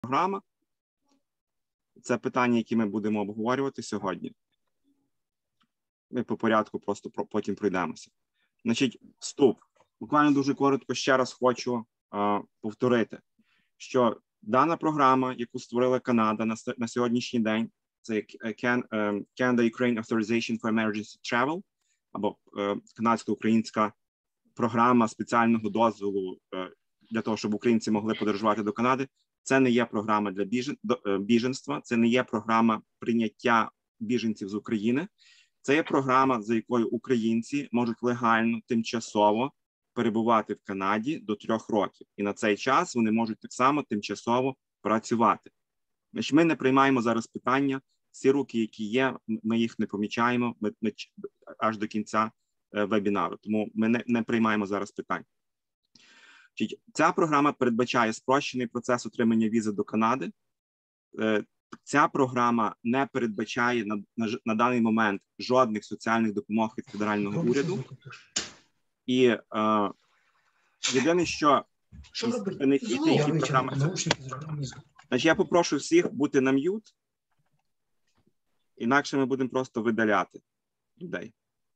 програма. Це питання, які ми будемо обговорювати сьогодні. Ми по порядку просто потім пройдемося. Значить, вступ. Буквально дуже коротко ще раз хочу повторити, що дана програма, яку створила Канада на сьогоднішній день, це Canada-Ukraine Authorization for Emergency Travel, або канадсько-українська програма спеціального дозволу для того, щоб українці могли подорожувати до Канади. Це не є програма для біженства, це не є програма прийняття біженців з України. Це є програма, за якою українці можуть легально, тимчасово перебувати в Канаді до 3 років. І на цей час вони можуть так само тимчасово працювати. Значить, ми не приймаємо зараз питання. Всі руки, які є, ми їх не помічаємо аж до кінця вебінару. Тому ми не приймаємо зараз питань. Ця програма передбачає спрощений процес отримання візи до Канади. Ця програма не передбачає на даний момент жодних соціальних допомог від федерального уряду. І єдине, що бенефіти, які програма... Значить, я попрошу всіх бути на м'ют, інакше ми будемо просто видаляти людей.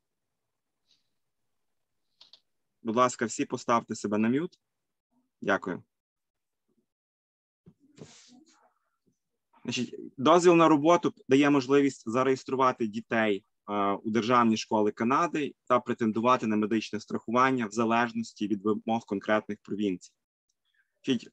Будь ласка, всі поставте себе на м'ют. Дякую. Значить, дозвіл на роботу дає можливість зареєструвати дітей у державні школи Канади та претендувати на медичне страхування в залежності від вимог конкретних провінцій. Значить,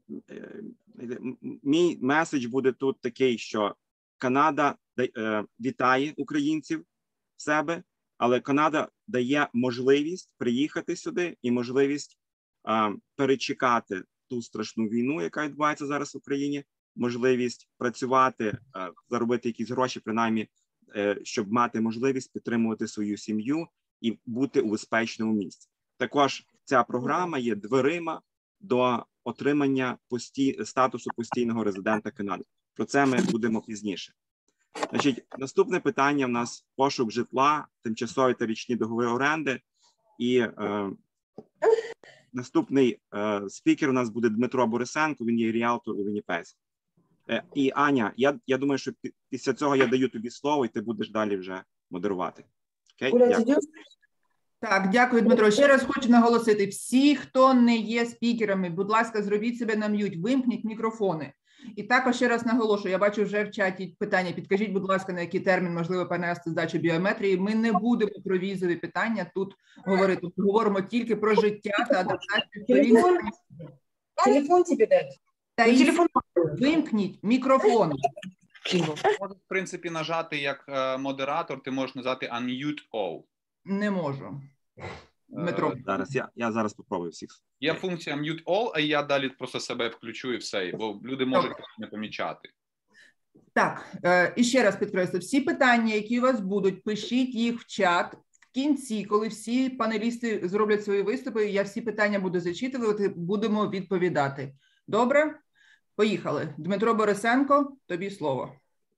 мій меседж буде тут такий, що Канада вітає українців в себе, але Канада дає можливість приїхати сюди і можливість перечекати ту страшну війну, яка відбувається зараз в Україні, можливість працювати, заробити якісь гроші, принаймні, щоб мати можливість підтримувати свою сім'ю і бути у безпечному місці. Також ця програма є дверима до отримання статусу постійного резидента Канади. Про це ми будемо пізніше. Значить, наступне питання в нас пошук житла, тимчасові та річні договори оренди. І наступний спікер у нас буде Дмитро Борисенко, він є ріалтор у Вінніпезі. І Аня, я думаю, що після цього я даю тобі слово, і ти будеш далі вже модерувати. Окей? Дякую. Так, дякую, Дмитро. Ще раз хочу наголосити, всі, хто не є спікерами, будь ласка, зробіть себе на м'ють, вимкніть мікрофони. І також ще раз наголошую, я бачу вже в чаті питання, підкажіть, будь ласка, на який термін можливо перенести здачу біометрії. Ми не будемо про візові питання тут говорити, говоримо тільки про життя та адаптацію. Телефон тебе дать. Телефон. Вимкніть мікрофон. Можеш, в принципі, нажати як модератор, ти можеш нажати Unmute All. Не можу. Дмитро. Я зараз попробую всіх. Є функція Mute All, а я далі просто себе включу і все, бо люди можуть не помічати. Так, і ще раз підкреслю, всі питання, які у вас будуть, пишіть їх в чат. В кінці, коли всі панелісти зроблять свої виступи, я всі питання буду зачитувати, будемо відповідати. Добре? Поїхали. Дмитро Борисенко, тобі слово.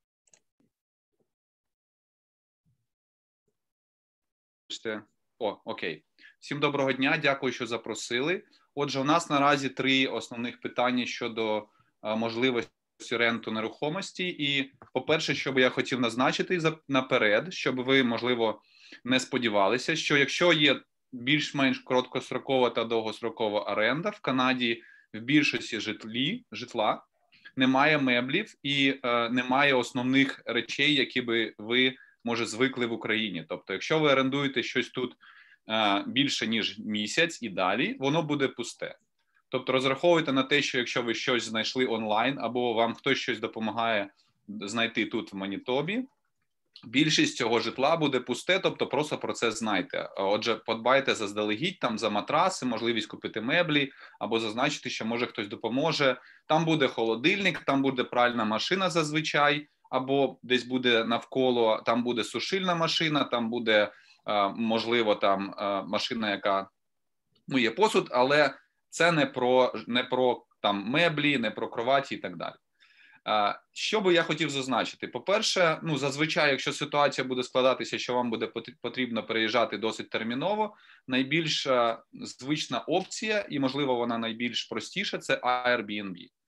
Окей. Всім доброго дня, дякую, що запросили. Отже, у нас наразі 3 основних питання щодо можливості ренту нерухомості. І, по-перше, що би я хотів назначити наперед, щоб ви, можливо, не сподівалися, що якщо є більш-менш короткострокова та довгострокова оренда, в Канаді в більшості житла немає меблів і немає основних речей, які би ви, може, звикли в Україні. Тобто, якщо ви орендуєте щось тут більше, ніж місяць і далі, воно буде пусте. Тобто, розраховуйте на те, що якщо ви щось знайшли онлайн, або вам хтось щось допомагає знайти тут в Манітобі, більшість цього житла буде пусте, тобто просто про це знайте. Отже, подбайте заздалегідь там за матраси, можливість купити меблі, або зазначити, що може хтось допоможе. Там буде холодильник, там буде пральна машина зазвичай, або десь буде навколо, там буде сушильна машина, там буде, можливо, там машина, яка миє посуд, але це не про там меблі, не про кроваті і так далі. Що би я хотів зазначити? По-перше, зазвичай, якщо ситуація буде складатися, що вам буде потрібно переїжджати досить терміново, найбільш звична опція, і, можливо, вона найбільш простіша, це Airbnb.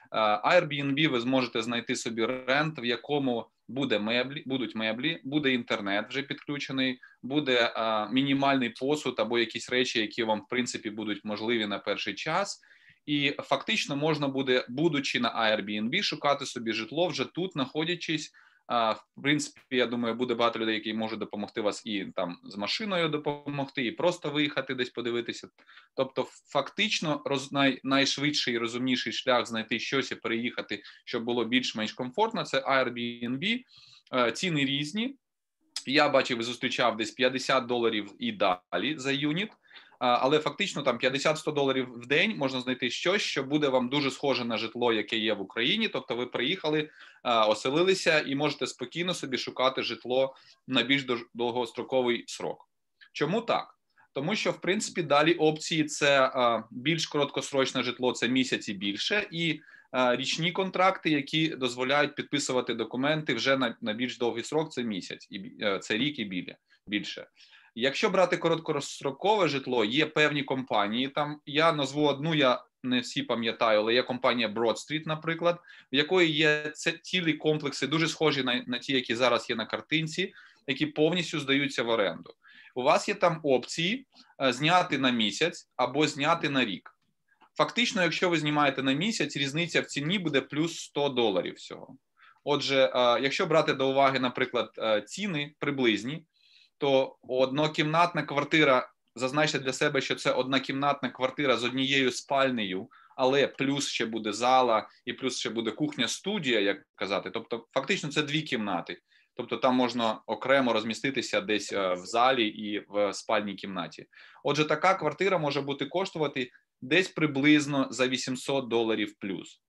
Airbnb ви зможете знайти собі рент, в якому будуть меблі, буде інтернет вже підключений, буде мінімальний посуд або якісь речі, які вам, в принципі, будуть можливі на перший час. І фактично можна буде, будучи на Airbnb, шукати собі житло вже тут, знаходячись. В принципі, я думаю, буде багато людей, які можуть допомогти вас і там з машиною допомогти, і просто виїхати десь подивитися. Тобто, фактично, найшвидший і розумніший шлях знайти щось і переїхати, щоб було більш-менш комфортно, це Airbnb. Ціни різні. Я бачив і зустрічав десь $50 і далі за юніт. Але фактично там $50-100 в день можна знайти щось, що буде вам дуже схоже на житло, яке є в Україні. Тобто ви приїхали, оселилися і можете спокійно собі шукати житло на більш довгостроковий срок. Чому так? Тому що, в принципі, далі опції – це більш короткосрочне житло, це місяць і більше, і річні контракти, які дозволяють підписувати документи вже на більш довгий срок, це місяць, це рік і більше. Якщо брати короткострокове житло, є певні компанії, там я назву одну, я не всі пам'ятаю, але є компанія Broad Street, наприклад, в якої є цілі комплекси, дуже схожі на ті, які зараз є на картинці, які повністю здаються в оренду. У вас є там опції зняти на місяць або зняти на рік. Фактично, якщо ви знімаєте на місяць, різниця в ціні буде плюс $100 всього. Отже, якщо брати до уваги, наприклад, ціни приблизні, то однокімнатна квартира, зазначте для себе, що це однокімнатна квартира з однією спальнею, але плюс ще буде зала і плюс ще буде кухня-студія, як казати. Тобто фактично це 2 кімнати. Тобто там можна окремо розміститися десь в залі і в спальній кімнаті. Отже, така квартира може бути коштувати десь приблизно за $800 плюс.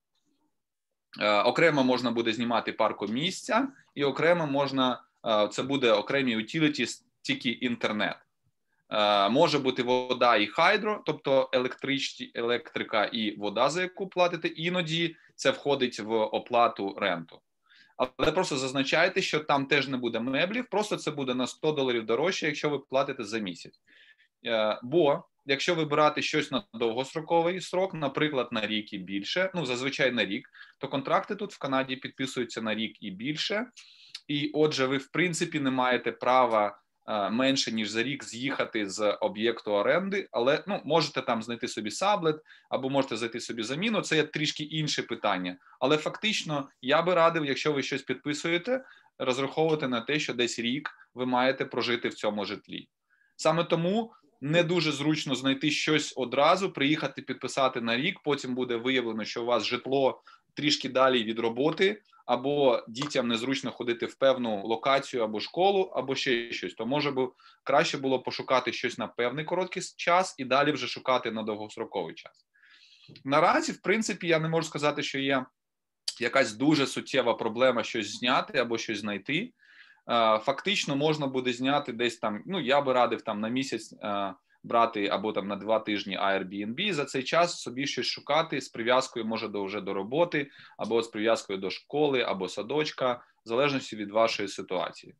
Окремо можна буде знімати паркомісця і окремо можна, це буде окремі utilities, тільки інтернет. Може бути вода і хайдро, тобто електрика і вода, за яку платите, іноді це входить в оплату ренту. Але просто зазначайте, що там теж не буде меблів, просто це буде на $100 дорожче, якщо ви платите за місяць. Бо якщо вибирати щось на довгостроковий срок, наприклад, на рік і більше, ну, зазвичай на рік, то контракти тут в Канаді підписуються на рік і більше. І, отже, ви, в принципі, не маєте права менше, ніж за рік з'їхати з об'єкту оренди, але, ну, можете там знайти собі саблет, або можете знайти собі заміну, це є трішки інше питання. Але фактично, я би радив, якщо ви щось підписуєте, розраховувати на те, що десь рік ви маєте прожити в цьому житлі. Саме тому не дуже зручно знайти щось одразу, приїхати підписати на рік, потім буде виявлено, що у вас житло трішки далі від роботи, або дітям незручно ходити в певну локацію або школу, або ще щось. То, може, краще було пошукати щось на певний короткий час і далі вже шукати на довгостроковий час. Наразі, в принципі, я не можу сказати, що є якась дуже суттєва проблема щось зняти або щось знайти. Фактично можна буде зняти десь там, ну, я би радив там на місяць брати або там на 2 тижні Airbnb, за цей час собі щось шукати з прив'язкою, може, вже до роботи, або з прив'язкою до школи, або садочка, в залежності від вашої ситуації.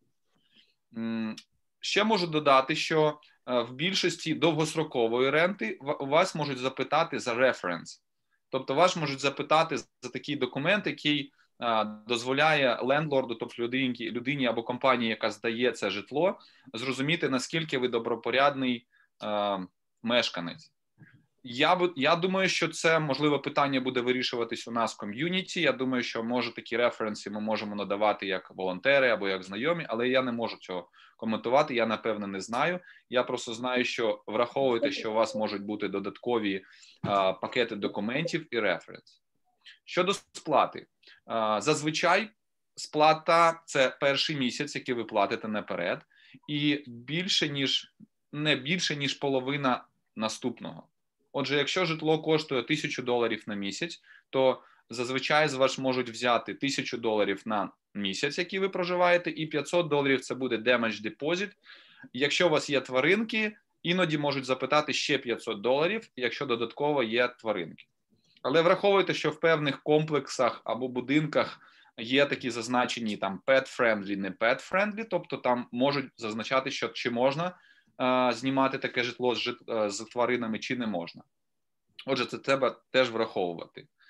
Ще можу додати, що в більшості довгострокової ренти у вас можуть запитати за референс. Тобто вас можуть запитати за такий документ, який дозволяє лендлорду, тобто людині або компанії, яка здає це житло, зрозуміти, наскільки ви добропорядний мешканець. Я думаю, що це, можливо, питання буде вирішуватись у нас в ком'юніті. Я думаю, що, може, такі референси ми можемо надавати як волонтери або як знайомі, але я не можу цього коментувати, я, напевно, не знаю. Я просто знаю, що враховуйте, що у вас можуть бути додаткові пакети документів і референс. Щодо сплати. Зазвичай сплата – це перший місяць, який ви платите наперед, і не більше, ніж половина наступного. Отже, якщо житло коштує $1000 на місяць, то зазвичай з вас можуть взяти $1000 на місяць, який ви проживаєте, і $500 це буде damage deposit. Якщо у вас є тваринки, іноді можуть запитати ще $500, якщо додатково є тваринки. Але враховуйте, що в певних комплексах або будинках є такі зазначені там pet-friendly, не pet-friendly, тобто там можуть зазначати, що чи можна знімати таке житло з тваринами, чи не можна. Отже, це треба теж враховувати.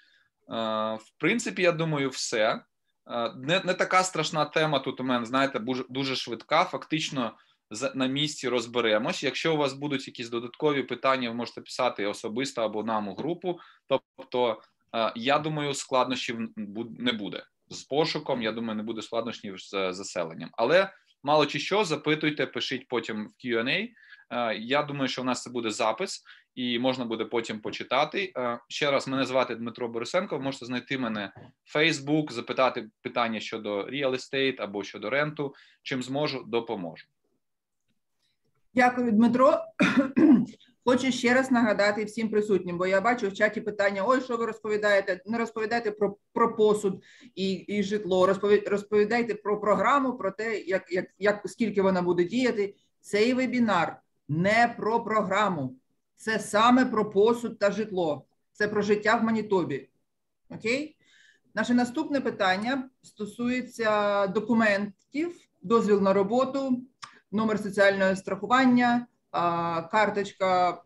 В принципі, я думаю, все. Не така страшна тема тут у мене, знаєте, дуже швидка. Фактично на місці розберемось. Якщо у вас будуть якісь додаткові питання, ви можете писати особисто або нам у групу. Тобто, я думаю, складнощів не буде. З пошуком, я думаю, не буде складнощів з заселенням. Але мало чи що, запитуйте, пишіть потім в Q&A. Я думаю, що у нас це буде запис, і можна буде потім почитати. Ще раз, мене звати Дмитро Борисенко, ви можете знайти мене в Facebook, запитати питання щодо real estate або щодо ренту. Чим зможу, допоможу. Дякую, Дмитро. Хочу ще раз нагадати всім присутнім, бо я бачу в чаті питання: ой, що ви розповідаєте? Не розповідайте про посуд і житло, розповідайте про програму, про те, скільки вона буде діяти. Цей вебінар не про програму, це саме про посуд та житло. Це про життя в Манітобі. Окей? Наше наступне питання стосується документів, дозвіл на роботу, номер соціального страхування, карточка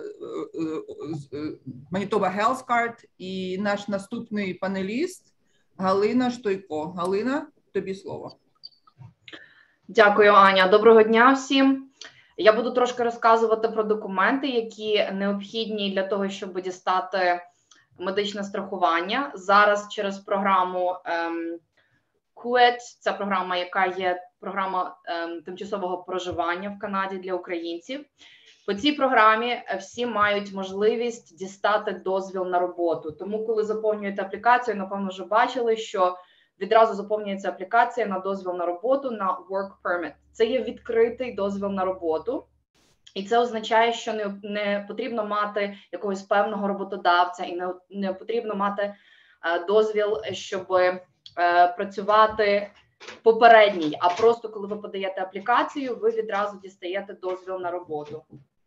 Manitoba Health Card і наш наступний панеліст Галина Штойко. Галина, тобі слово. Дякую, Аня. Доброго дня всім. Я буду трошки розказувати про документи, які необхідні для того, щоб дістати медичне страхування. Зараз через програму QED, це програма, яка є програма тимчасового проживання в Канаді для українців. По цій програмі всі мають можливість дістати дозвіл на роботу. Тому, коли заповнюєте аплікацію, напевно, вже бачили, що відразу заповнюється аплікація на дозвіл на роботу, на Work Permit. Це є відкритий дозвіл на роботу. І це означає, що не потрібно мати якогось певного роботодавця і не потрібно мати дозвіл, щоб працювати попередній, а просто коли ви подаєте аплікацію, ви відразу дістаєте дозвіл на роботу.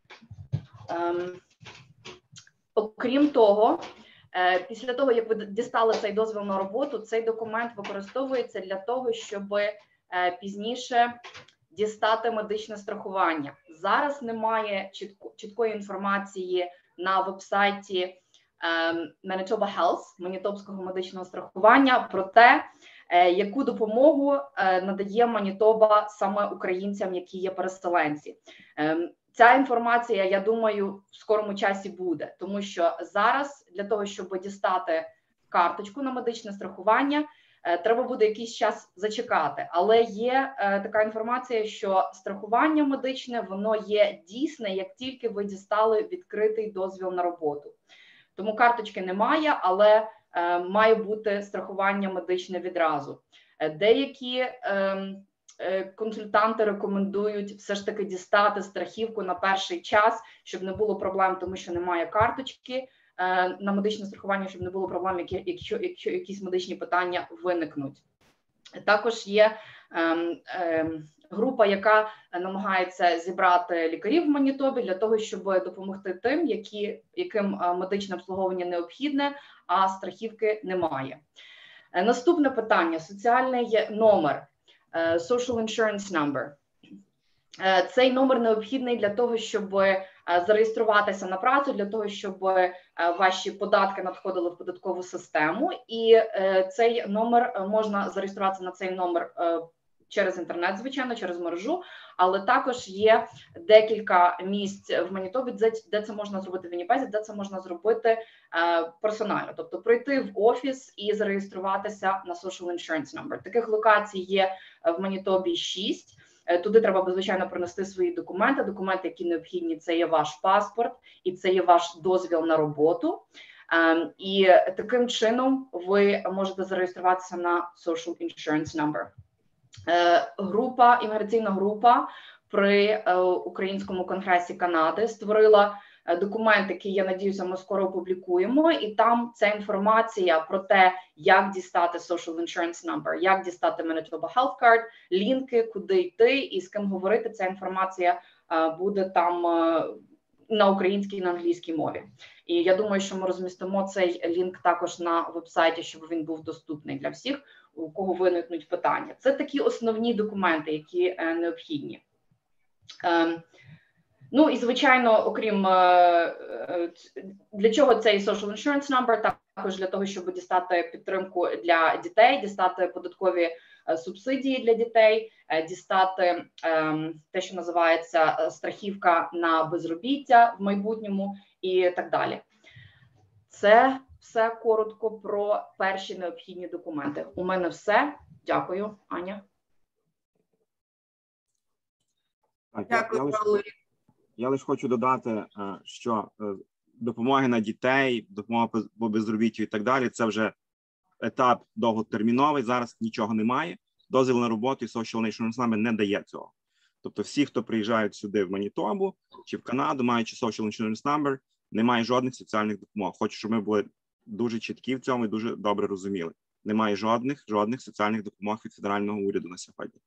Окрім того, після того, як ви дістали цей дозвіл на роботу, цей документ використовується для того, щоб пізніше дістати медичне страхування. Зараз немає чіткої інформації на вебсайті Manitoba Health, Манітобського медичного страхування, про те, яку допомогу надає Манітоба саме українцям, які є переселенці. Ця інформація, я думаю, в скорому часі буде, тому що зараз для того, щоб дістати карточку на медичне страхування, треба буде якийсь час зачекати. Але є така інформація, що страхування медичне, воно є дійсне, як тільки ви дістали відкритий дозвіл на роботу. Тому карточки немає, але має бути страхування медичне відразу. Деякі консультанти рекомендують все ж таки дістати страхівку на перший час, щоб не було проблем, тому що немає карточки на медичне страхування, щоб не було проблем, якщо якісь медичні питання виникнуть. Також є група, яка намагається зібрати лікарів в Манітобі для того, щоб допомогти тим, яким медичне обслуговування необхідне, а страхівки немає. Наступне питання – соціальний номер, Social Insurance Number. Цей номер необхідний для того, щоб зареєструватися на працю, для того, щоб ваші податки надходили в податкову систему. І цей номер, можна зареєструватися на цей номер через інтернет, звичайно, через мережу, але також є декілька місць в Манітобі, де це можна зробити в Вінніпезі, де це можна зробити персонально, тобто прийти в офіс і зареєструватися на Social Insurance Number. Таких локацій є в Манітобі 6. Туди треба, звичайно, принести свої документи. Документи, які необхідні, це є ваш паспорт і це є ваш дозвіл на роботу. І таким чином ви можете зареєструватися на Social Insurance Number. Імміграційна група при Українському конгресі Канади створила документ, який, я надіюся, ми скоро опублікуємо, і там ця інформація про те, як дістати Social Insurance Number, як дістати Manitoba Health Card, лінки, куди йти і з ким говорити. Ця інформація буде там на українській і на англійській мові. І я думаю, що ми розмістимо цей лінк також на вебсайті, щоб він був доступний для всіх, у кого виникнуть питання. Це такі основні документи, які необхідні. Ну і, звичайно, окрім для чого цей Social Insurance Number, також для того, щоб дістати підтримку для дітей, дістати податкові субсидії для дітей, дістати те, що називається страхівка на безробіття в майбутньому і так далі. Це все коротко про перші необхідні документи. У мене все. Дякую, Аня. Дякую, Валерій. Я лише хочу додати, що допомоги на дітей, допомога по безробіттю і так далі, це вже етап довготерміновий, зараз нічого немає. Дозвіл на роботу і Social National Number не дає цього. Тобто всі, хто приїжджають сюди в Манітобу чи в Канаду, маючи Social Insurance Number, немає жодних соціальних допомог. Хочу, щоб ми були дуже чіткі в цьому і дуже добре розуміли. Немає жодних соціальних допомог від федерального уряду на сьогодні.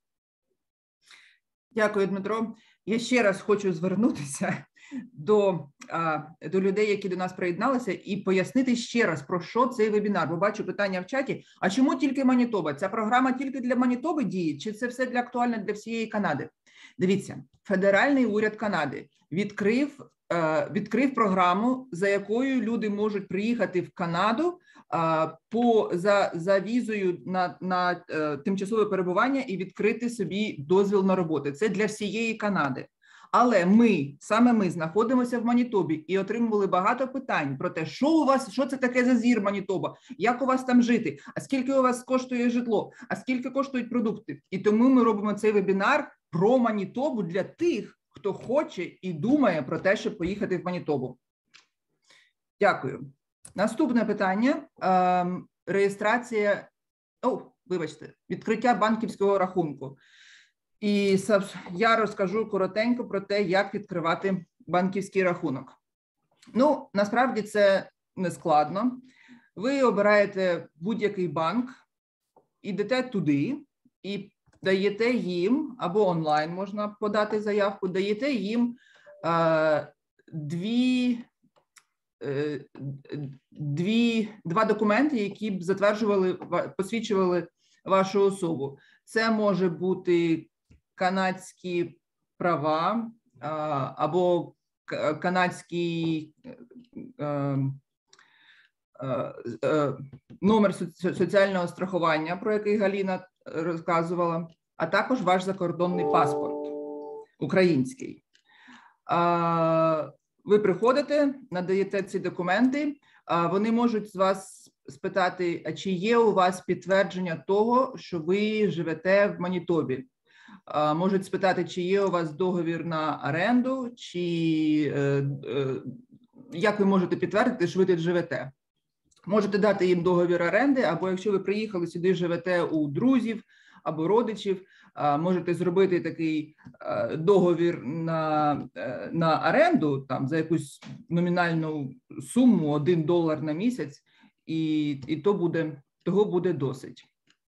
Дякую, Дмитро. Я ще раз хочу звернутися до людей, які до нас приєдналися, і пояснити ще раз, про що цей вебінар. Бо бачу питання в чаті. А чому тільки Манітоба? Ця програма тільки для Манітоби діє? Чи це все актуально для всієї Канади? Дивіться, федеральний уряд Канади відкрив програму, за якою люди можуть приїхати в Канаду за візою на тимчасове перебування і відкрити собі дозвіл на роботу. Це для всієї Канади. Але саме ми знаходимося в Манітобі і отримували багато питань про те, що це таке за зір Манітоба, як у вас там жити, а скільки у вас коштує житло, а скільки коштують продукти. І тому ми робимо цей вебінар про Манітобу для тих, хто хоче і думає про те, щоб поїхати в Манітобу. Дякую. Наступне питання. Реєстрація, відкриття банківського рахунку. І я розкажу коротенько про те, як відкривати банківський рахунок. Ну, насправді це не складно. Ви обираєте будь-який банк, ідете туди і даєте їм, або онлайн можна подати заявку, даєте їм два документи, які б посвідчували вашу особу. Це може бути канадські права або канадський номер соціального страхування, про який Галина розказувала, а також ваш закордонний паспорт український. Ви приходите, надаєте ці документи, вони можуть з вас спитати, а чи є у вас підтвердження того, що ви живете в Манітобі. Можуть спитати, чи є у вас договір на оренду, чи як ви можете підтвердити, що ви тут живете. Можете дати їм договір оренди, або якщо ви приїхали сюди, живете у друзів або родичів, можете зробити такий договір на оренду там, за якусь номінальну суму, $1 на місяць, і того буде досить.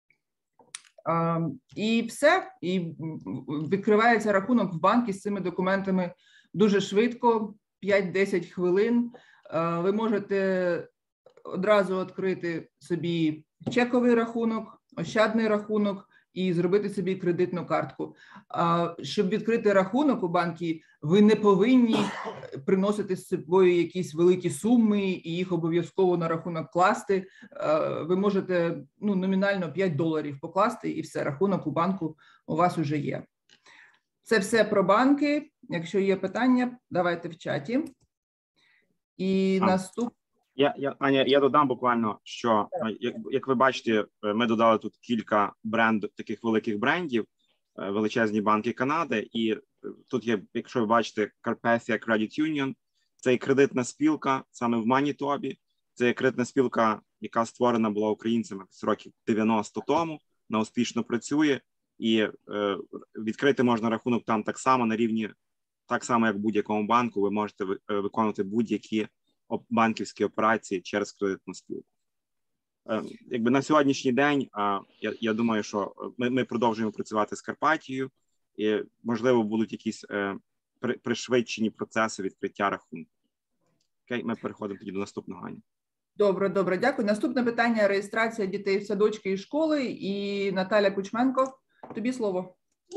І все, і відкривається рахунок в банку з цими документами дуже швидко, 5-10 хвилин. Ви можете одразу відкрити собі чековий рахунок, ощадний рахунок і зробити собі кредитну картку. Щоб відкрити рахунок у банку, ви не повинні приносити з собою якісь великі суми і їх обов'язково на рахунок класти. Ви можете номінально $5 покласти і все, рахунок у банку у вас вже є. Це все про банки. Якщо є питання, давайте в чаті. І наступне. Аня, я додам буквально, що, як ви бачите, ми додали тут кілька таких великих брендів, величезні банки Канади, і тут є, якщо ви бачите, Carpathia Credit Union, це є кредитна спілка саме в Манітобі, це є кредитна спілка, яка створена була українцями з років 90 тому, вона успішно працює, і відкрити можна рахунок там так само на рівні, так само як в будь-якому банку, ви можете виконувати будь-які банківські операції через кредитну спілку. Якби на сьогоднішній день, я думаю, що ми продовжуємо працювати з Карпатією, і, можливо, будуть якісь пришвидшені процеси відкриття рахунку. Окей, ми переходимо тоді до наступного, Ані. Добре, дякую. Наступне питання – реєстрація дітей в садочки і школи. І Наталя Кучменко, тобі слово.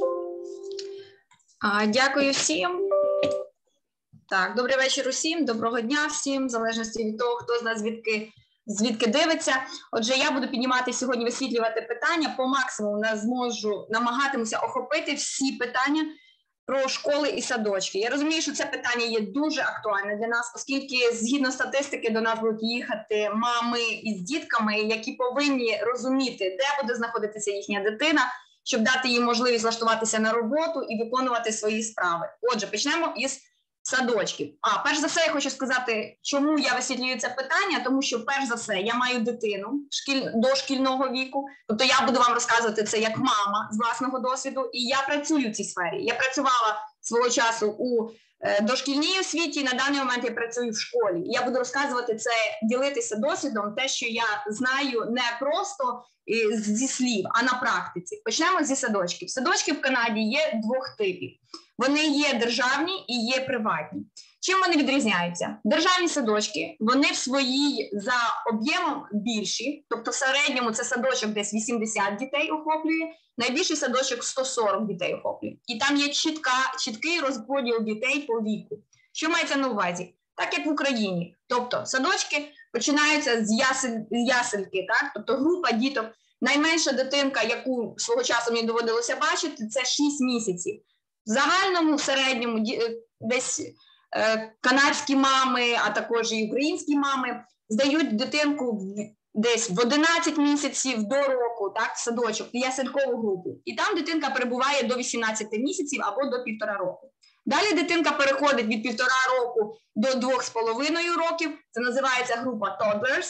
Дякую всім. Так, добрий вечір усім, доброго дня всім, в залежності від того, хто з нас звідки звідки дивиться. Отже, я буду піднімати сьогодні, висвітлювати питання. По максимуму намагатимуся охопити всі питання про школи і садочки. Я розумію, що це питання є дуже актуальне для нас, оскільки, згідно статистики, до нас будуть їхати мами із дітками, які повинні розуміти, де буде знаходитися їхня дитина, щоб дати їм можливість влаштуватися на роботу і виконувати свої справи. Отже, почнемо із садочків. Перш за все, я хочу сказати, чому я висвітлюю це питання, тому що, перш за все, я маю дитину дошкільного віку, тобто я буду вам розказувати це як мама з власного досвіду, і я працюю в цій сфері. Я працювала свого часу у дошкільній освіті, на даний момент я працюю в школі. Я буду розказувати це, ділитися досвідом, те, що я знаю не просто зі слів, а на практиці. Почнемо зі садочків. Садочки в Канаді є двох типів. Вони є державні і є приватні. Чим вони відрізняються? Державні садочки, вони в своїй за об'ємом більші, тобто в середньому це садочок десь 80 дітей охоплює, найбільший садочок 140 дітей охоплює. І там є чіткий розподіл дітей по віку. Що мається на увазі? Так, як в Україні. Тобто садочки починаються з ясельки, так? Тобто група діток. Найменша дитинка, яку свого часу мені доводилося бачити, це 6 місяців. В загальному, в середньому, десь канадські мами, а також і українські мами здають дитинку десь в 11 місяців до року, так, в садочок, в яселькову групу. І там дитинка перебуває до 18 місяців або до 1,5 року. Далі дитинка переходить від 1,5 року до 2,5 років, це називається група toddlers.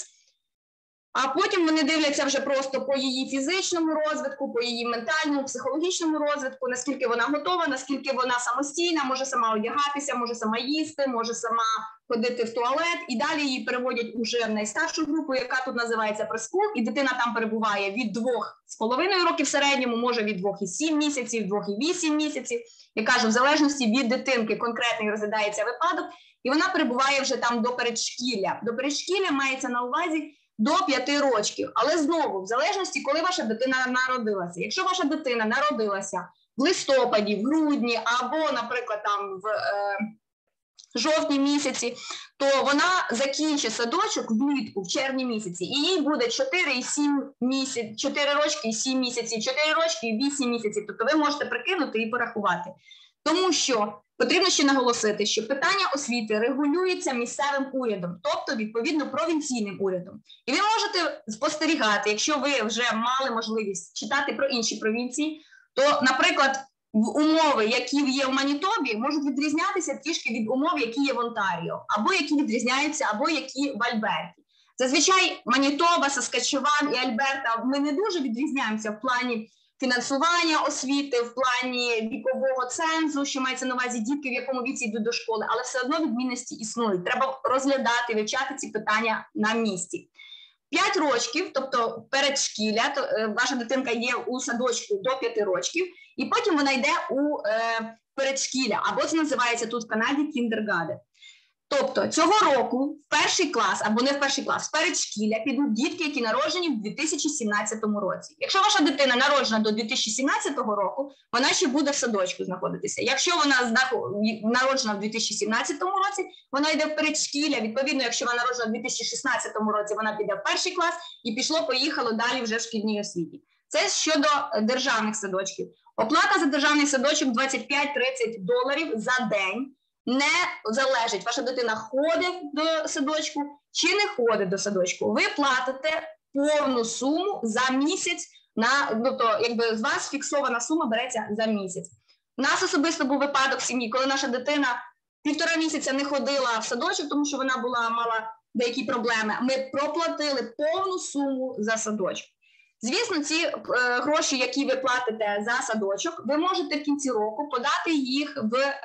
А потім вони дивляться вже просто по її фізичному розвитку, по її ментальному, психологічному розвитку, наскільки вона готова, наскільки вона самостійна, може сама одягатися, може сама їсти, може сама ходити в туалет. І далі її переводять уже в найстаршу групу, яка тут називається прескул, і дитина там перебуває від 2,5 років в середньому, може від 2,7 місяців, 2,8 місяців. Я кажу, в залежності від дитинки конкретний розглядається випадок, і вона перебуває вже там до передшкілля. До передшкілля мається на увазі до 5 років. Але знову, в залежності, коли ваша дитина народилася. Якщо ваша дитина народилася в листопаді, в грудні або, наприклад, там в жовтні місяці, то вона закінчить садочок влітку, в червні місяці, і їй буде 4 рочки і 7 місяців, 4 рочки і 8 місяців. Тобто ви можете прикинути і порахувати. Тому що потрібно ще наголосити, що питання освіти регулюється місцевим урядом, тобто, відповідно, провінційним урядом. І ви можете спостерігати, якщо ви вже мали можливість читати про інші провінції, то, наприклад, умови, які є в Манітобі, можуть відрізнятися трішки від умов, які є в Онтаріо, або які відрізняються, або які в Альберті. Зазвичай Манітоба, Саскачеван і Альберта, ми не дуже відрізняємося в плані фінансування освіти, в плані вікового цензу, що мається на увазі дітки, в якому віці йдуть до школи, але все одно відмінності існують. Треба розглядати, вивчати ці питання на місці. 5 років, тобто передшкілля, то ваша дитинка є у садочку до 5 років, і потім вона йде у передшкілля, або це називається тут в Канаді кіндергарден. Тобто цього року в перший клас, або не в перший клас, в передшкілля підуть дітки, які народжені в 2017 році. Якщо ваша дитина народжена до 2017 року, вона ще буде в садочку знаходитися. Якщо вона народжена в 2017 році, вона йде в передшкілля. Відповідно, якщо вона народжена в 2016 році, вона піде в перший клас і пішло-поїхало далі вже в шкільній освіті. Це щодо державних садочків. Оплата за державний садочок $25-30 за день. Не залежить, ваша дитина ходить до садочку чи не ходить до садочку. Ви платите повну суму за місяць, тобто якби з вас фіксована сума береться за місяць. У нас особисто був випадок в сім'ї, коли наша дитина 1,5 місяця не ходила в садочок, тому що вона мала деякі проблеми. Ми проплатили повну суму за садочок. Звісно, ці гроші, які ви платите за садочок, ви можете в кінці року подати їх в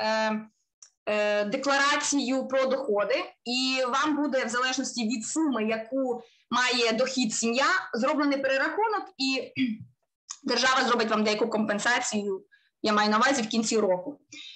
декларацію про доходи, і вам буде, в залежності від суми, яку має дохід сім'я, зроблений перерахунок, і держава зробить вам деяку компенсацію, я маю на увазі, в кінці року.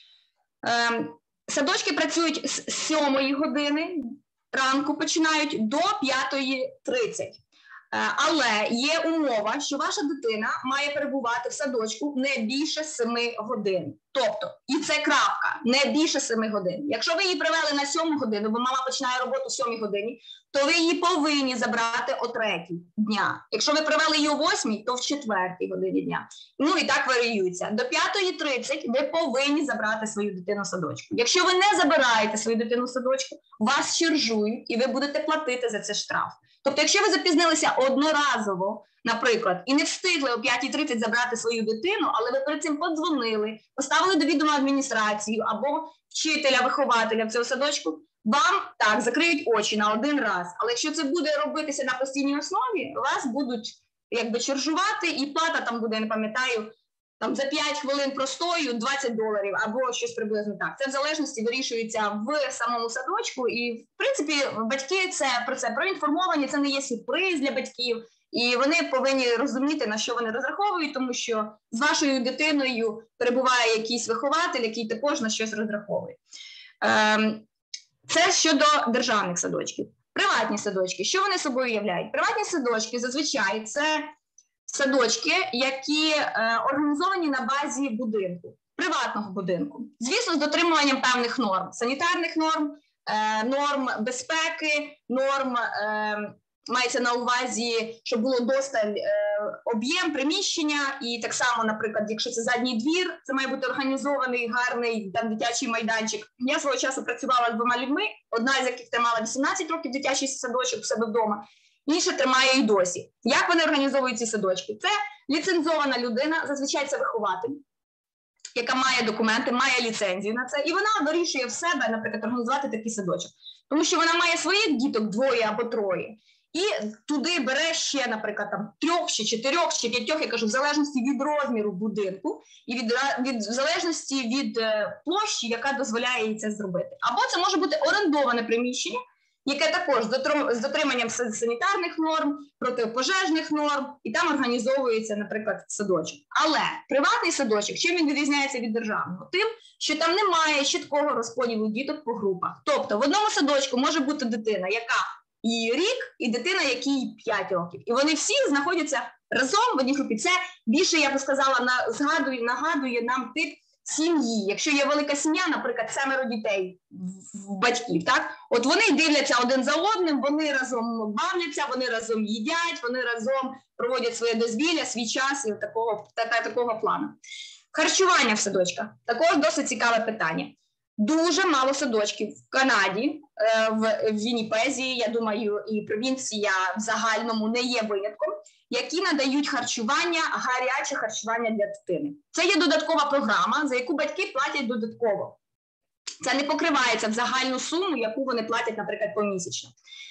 Садочки працюють з 7 години ранку, починають до 5:30. Але є умова, що ваша дитина має перебувати в садочку не більше 7 годин. Тобто, і це крапка, не більше 7 годин. Якщо ви її привели на 7 годину, бо мама починає роботу в 7 годині, то ви її повинні забрати о 3 дня. Якщо ви привели її о 8, то в 4 годині дня. Ну і так варіюється. До 5:30 ви повинні забрати свою дитину в садочку. Якщо ви не забираєте свою дитину в садочку, вас шаржують і ви будете платити за це штраф. Тобто, якщо ви запізнилися одноразово, наприклад, і не встигли о 5:30 забрати свою дитину, але ви перед цим подзвонили, поставили до відома адміністрацію або вчителя, вихователя в цього садочку, вам так закриють очі на один раз. Але якщо це буде робитися на постійній основі, вас будуть якби чаржувати, і плата там буде, я не пам'ятаю, там за 5 хвилин простою $20 або щось приблизно так. Це в залежності вирішується в самому садочку, і в принципі батьки про це проінформовані, це не є сюрприз для батьків, і вони повинні розуміти, на що вони розраховують, тому що з вашою дитиною перебуває якийсь вихователь, який також на щось розраховує. Це щодо державних садочків. Приватні садочки, що вони собою являють? Приватні садочки зазвичай це садочки, які організовані на базі будинку, приватного будинку. Звісно, з дотримуванням певних норм, санітарних норм, норм безпеки, норм, мається на увазі, щоб було досталь об'єм приміщення, і так само, наприклад, якщо це задній двір, це має бути організований, гарний там дитячий майданчик. Я свого часу працювала з 2 людьми, одна з яких тримала 18 років дитячий садочок у себе вдома, інша тримає і досі. Як вони організовують ці садочки? Це ліцензована людина, зазвичай це вихователь, яка має документи, має ліцензію на це, і вона вирішує в себе, наприклад, організувати такий садочок. Тому що вона має своїх діток 2 або 3, і туди бере ще, наприклад, там 3, чи 4, чи 5, я кажу, в залежності від розміру будинку і в залежності від площі, яка дозволяє їй це зробити. Або це може бути орендоване приміщення, яке також з дотриманням санітарних норм, протипожежних норм, і там організовується, наприклад, садочок. Але приватний садочок, чим він відрізняється від державного? Тим, що там немає чіткого розподілу діток по групах. Тобто в одному садочку може бути дитина, яка їй рік, і дитина, якій 5 років. І вони всі знаходяться разом в одній групі. Це більше, я би сказала, нагадує нам тип сім'ї. Якщо є велика сім'я, наприклад, 7 дітей в батьків, так? От вони дивляться один за одним, вони разом бавляться, вони разом їдять, вони разом проводять своє дозвілля, свій час і такого плану. Харчування в садочках також досить цікаве питання. Дуже мало садочків в Канаді, в Вінніпезі, я думаю, і провінція в загальному не є винятком, які надають харчування, гаряче харчування для дитини. Це є додаткова програма, за яку батьки платять додатково. Це не покривається в загальну суму, яку вони платять, наприклад, помісячно.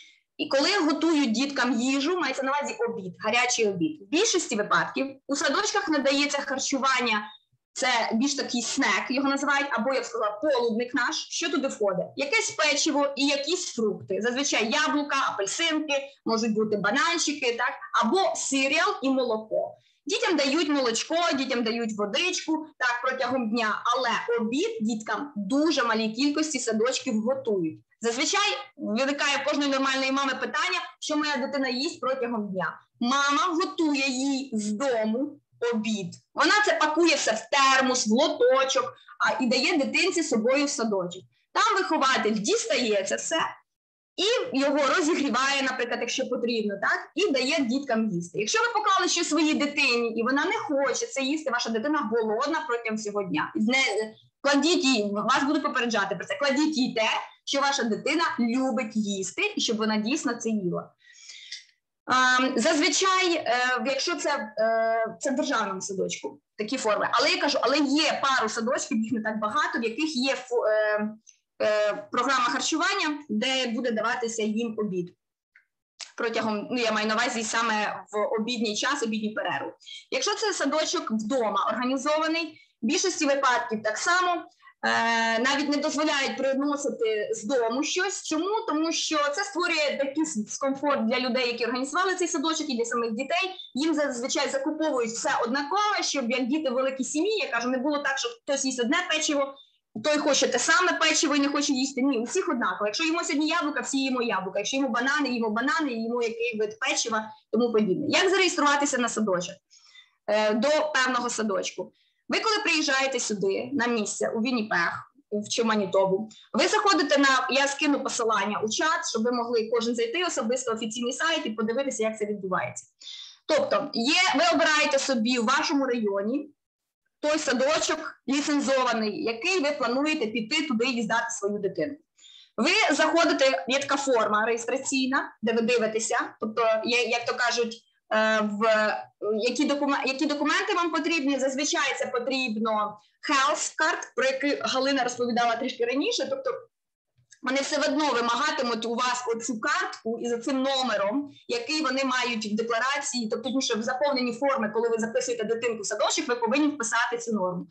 І коли готують діткам їжу, мається на увазі обід, гарячий обід. В більшості випадків у садочках надається харчування, це більш такий снек, його називають, або, я б сказала, полудник наш. Що туди входить? Якесь печиво і якісь фрукти. Зазвичай яблука, апельсинки, можуть бути бананчики, так? Або сиріал і молоко. Дітям дають молочко, дітям дають водичку так, протягом дня, але обід діткам дуже малій кількості садочків готують. Зазвичай виникає в кожної нормальної мами питання, що моя дитина їсть протягом дня. Мама готує їй з дому обід. Вона це пакує все в термос, в лоточок і дає дитинці з собою в садочок. Там вихователь дістає це все і його розігріває, наприклад, якщо потрібно, так, і дає діткам їсти. Якщо ви поклали щось своїй дитині і вона не хоче це їсти, ваша дитина голодна протягом всього дня. Кладіть їй, вас будуть попереджати про це, кладіть їй те, що ваша дитина любить їсти, і щоб вона дійсно це їла. Зазвичай, якщо це в державному садочку, такі форми, але я кажу, але є пару садочків, їх не так багато, в яких є програма харчування, де буде даватися їм обід. Протягом, я маю на увазі саме в обідній час, обідню перерву. Якщо це садочок вдома організований, в більшості випадків так само, навіть не дозволяють приносити з дому щось. Чому? Тому що це створює такий дискомфорт для людей, які організували цей садочок, і для самих дітей. Їм зазвичай закуповують все однакове, щоб як діти в великій сім'ї, я кажу, не було так, що хтось їсть одне печиво, той хоче те саме печиво і не хоче їсти. Ні, у всіх однаково. Якщо їмо сьогодні яблука, всі їмо яблука. Якщо їмо банани, їмо який вид печива, тому подібне. Як зареєструватися на садочок? До певного садочку. Ви коли приїжджаєте сюди, на місце, у Вінніпег, чи Манітобу, ви заходите на, я скину посилання у чат, щоб ви могли кожен зайти особисто в офіційний сайт і подивитися, як це відбувається. Тобто, ви обираєте собі у вашому районі той садочок ліцензований, який ви плануєте піти туди і віддати свою дитину. Ви заходите, є така форма реєстраційна, де ви дивитеся, тобто, як то кажуть, які документи вам потрібні. Зазвичай це потрібно health card, про який Галина розповідала трішки раніше, тобто вони все одно вимагатимуть у вас оцю картку із цим номером, який вони мають в декларації, тобто в заповненні форми, коли ви записуєте дитинку в садочок, ви повинні вписати цю норму.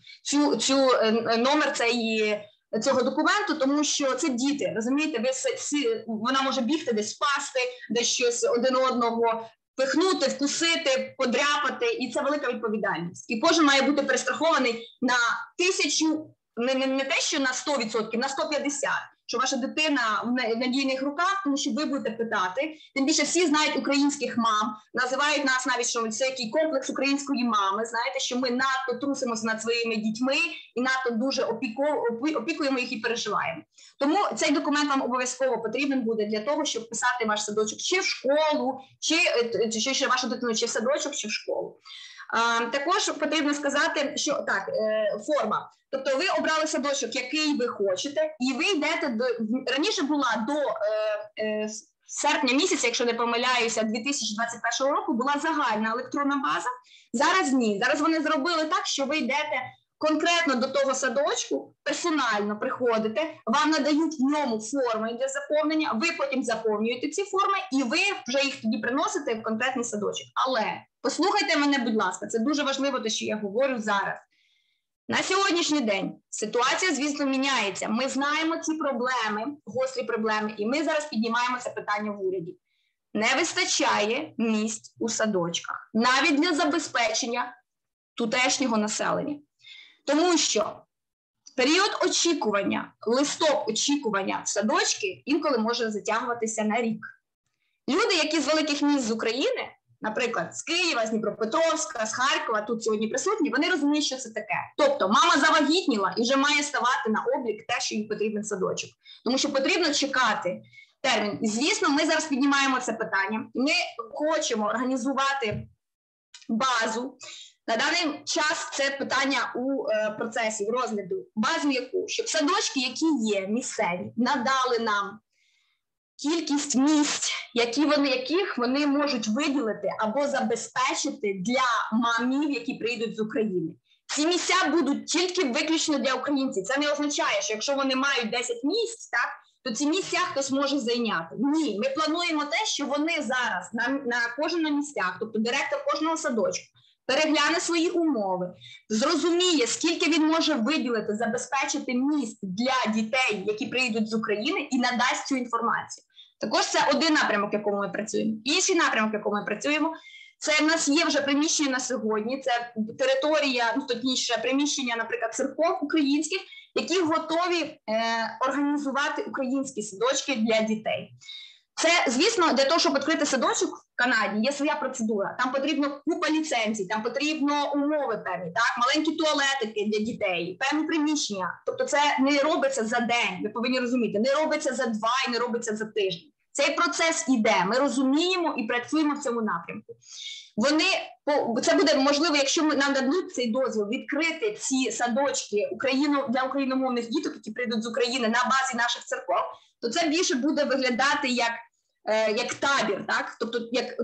Номер цього документу, тому що це діти, розумієте, вона може бігти десь впасти, десь щось один одного пихнути, вкусити, подряпати, і це велика відповідальність. І кожен має бути перестрахований на 1000, не те, що на 100%, на 150%, що ваша дитина в надійних руках, тому що ви будете питати. Тим більше всі знають українських мам, називають нас навіть, що це який комплекс української мами. Знаєте, що ми надто трусимося над своїми дітьми і надто дуже опікуємо їх і переживаємо. Тому цей документ вам обов'язково потрібен буде для того, щоб писати ваш садочок чи в школу, чи вашу дитину чи в садочок, чи в школу. Також потрібно сказати, що так, форма. Тобто ви обрали садочок, який ви хочете, і ви йдете раніше була до серпня місяця, якщо не помиляюся, 2021 року, була загальна електронна база. Зараз ні. Зараз вони зробили так, що ви йдете конкретно до того садочку, персонально приходите, вам надають в ньому форми для заповнення, ви потім заповнюєте ці форми, і ви вже їх тоді приносите в конкретний садочок. Але послухайте мене, будь ласка, це дуже важливо, те, що я говорю зараз. На сьогоднішній день ситуація, звісно, міняється. Ми знаємо ці проблеми, гострі проблеми, і ми зараз піднімаємо це питання в уряді. Не вистачає місць у садочках, навіть для забезпечення тутешнього населення. Тому що період очікування, листок очікування в садочки інколи може затягуватися на рік. Люди, які з великих міст з України, наприклад, з Києва, з Дніпропетровська, з Харкова, тут сьогодні присутні, вони розуміють, що це таке. Тобто мама завагітніла і вже має ставати на облік те, що їй потрібен садочок. Тому що потрібно чекати термін. І, звісно, ми зараз піднімаємо це питання. Ми хочемо організувати базу. На даний час це питання у процесі, в розгляду. Базу яку? Щоб садочки, які є місцеві, надали нам кількість місць, яких вони можуть виділити або забезпечити для мамів, які прийдуть з України. Ці місця будуть тільки виключно для українців. Це не означає, що якщо вони мають 10 місць, так, то ці місця хтось може зайняти. Ні, ми плануємо те, що вони зараз кожен на місцях, тобто директор кожного садочку, перегляне свої умови, зрозуміє, скільки він може виділити, забезпечити місць для дітей, які приїдуть з України, і надасть цю інформацію. Також це один напрямок, в якому ми працюємо. Інший напрямок, в якому ми працюємо, це в нас є вже приміщення на сьогодні, це територія, точніше, приміщення, наприклад, церков українських, які готові організувати українські садочки для дітей. Це, звісно, для того, щоб відкрити садочок в Канаді, є своя процедура. Там потрібно купа ліцензій, там потрібно умови певні, так, маленькі туалетики для дітей, певні приміщення. Тобто це не робиться за день, ви повинні розуміти, не робиться за 2 і не робиться за тиждень. Цей процес іде, ми розуміємо і працюємо в цьому напрямку. Це буде можливо, якщо нам дадуть цей дозвіл відкрити ці садочки для україномовних діток, які прийдуть з України на базі наших церков, то це більше буде виглядати як табір, так? Тобто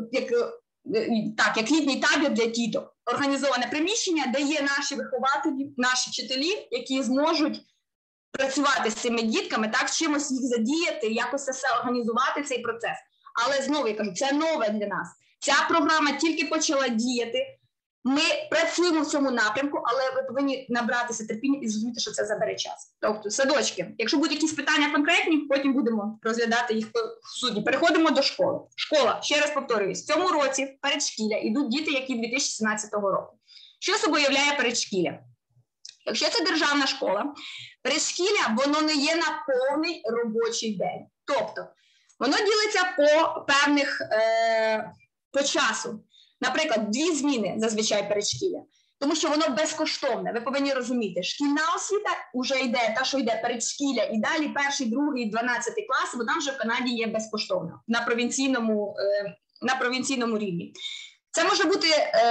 як літній табір для діток. Організоване приміщення, де є наші вихователі, наші вчителі, які зможуть працювати з цими дітками, так, чимось їх задіяти, якось це все організувати, цей процес. Але знову я кажу, це нове для нас. Ця програма тільки почала діяти. Ми працюємо в цьому напрямку, але ви повинні набратися терпіння і зрозуміти, що це забере час. Тобто, садочки. Якщо будуть якісь питання конкретні, потім будемо розглядати їх в суді. Переходимо до школи. Школа, ще раз повторююсь, в цьому році передшкілля йдуть діти, які 2017 року. Що собою являє передшкілля? Якщо це державна школа, перешкілля, воно не є на повний робочий день. Тобто, воно ділиться по певних, по часу. Наприклад, 2 зміни зазвичай передшкілля. Тому що воно безкоштовне, ви повинні розуміти. Шкільна освіта вже йде, та, що йде передшкілля, і далі 1, 2, 12 клас, бо там вже в Канаді є безкоштовно на провінційному рівні. Це може бути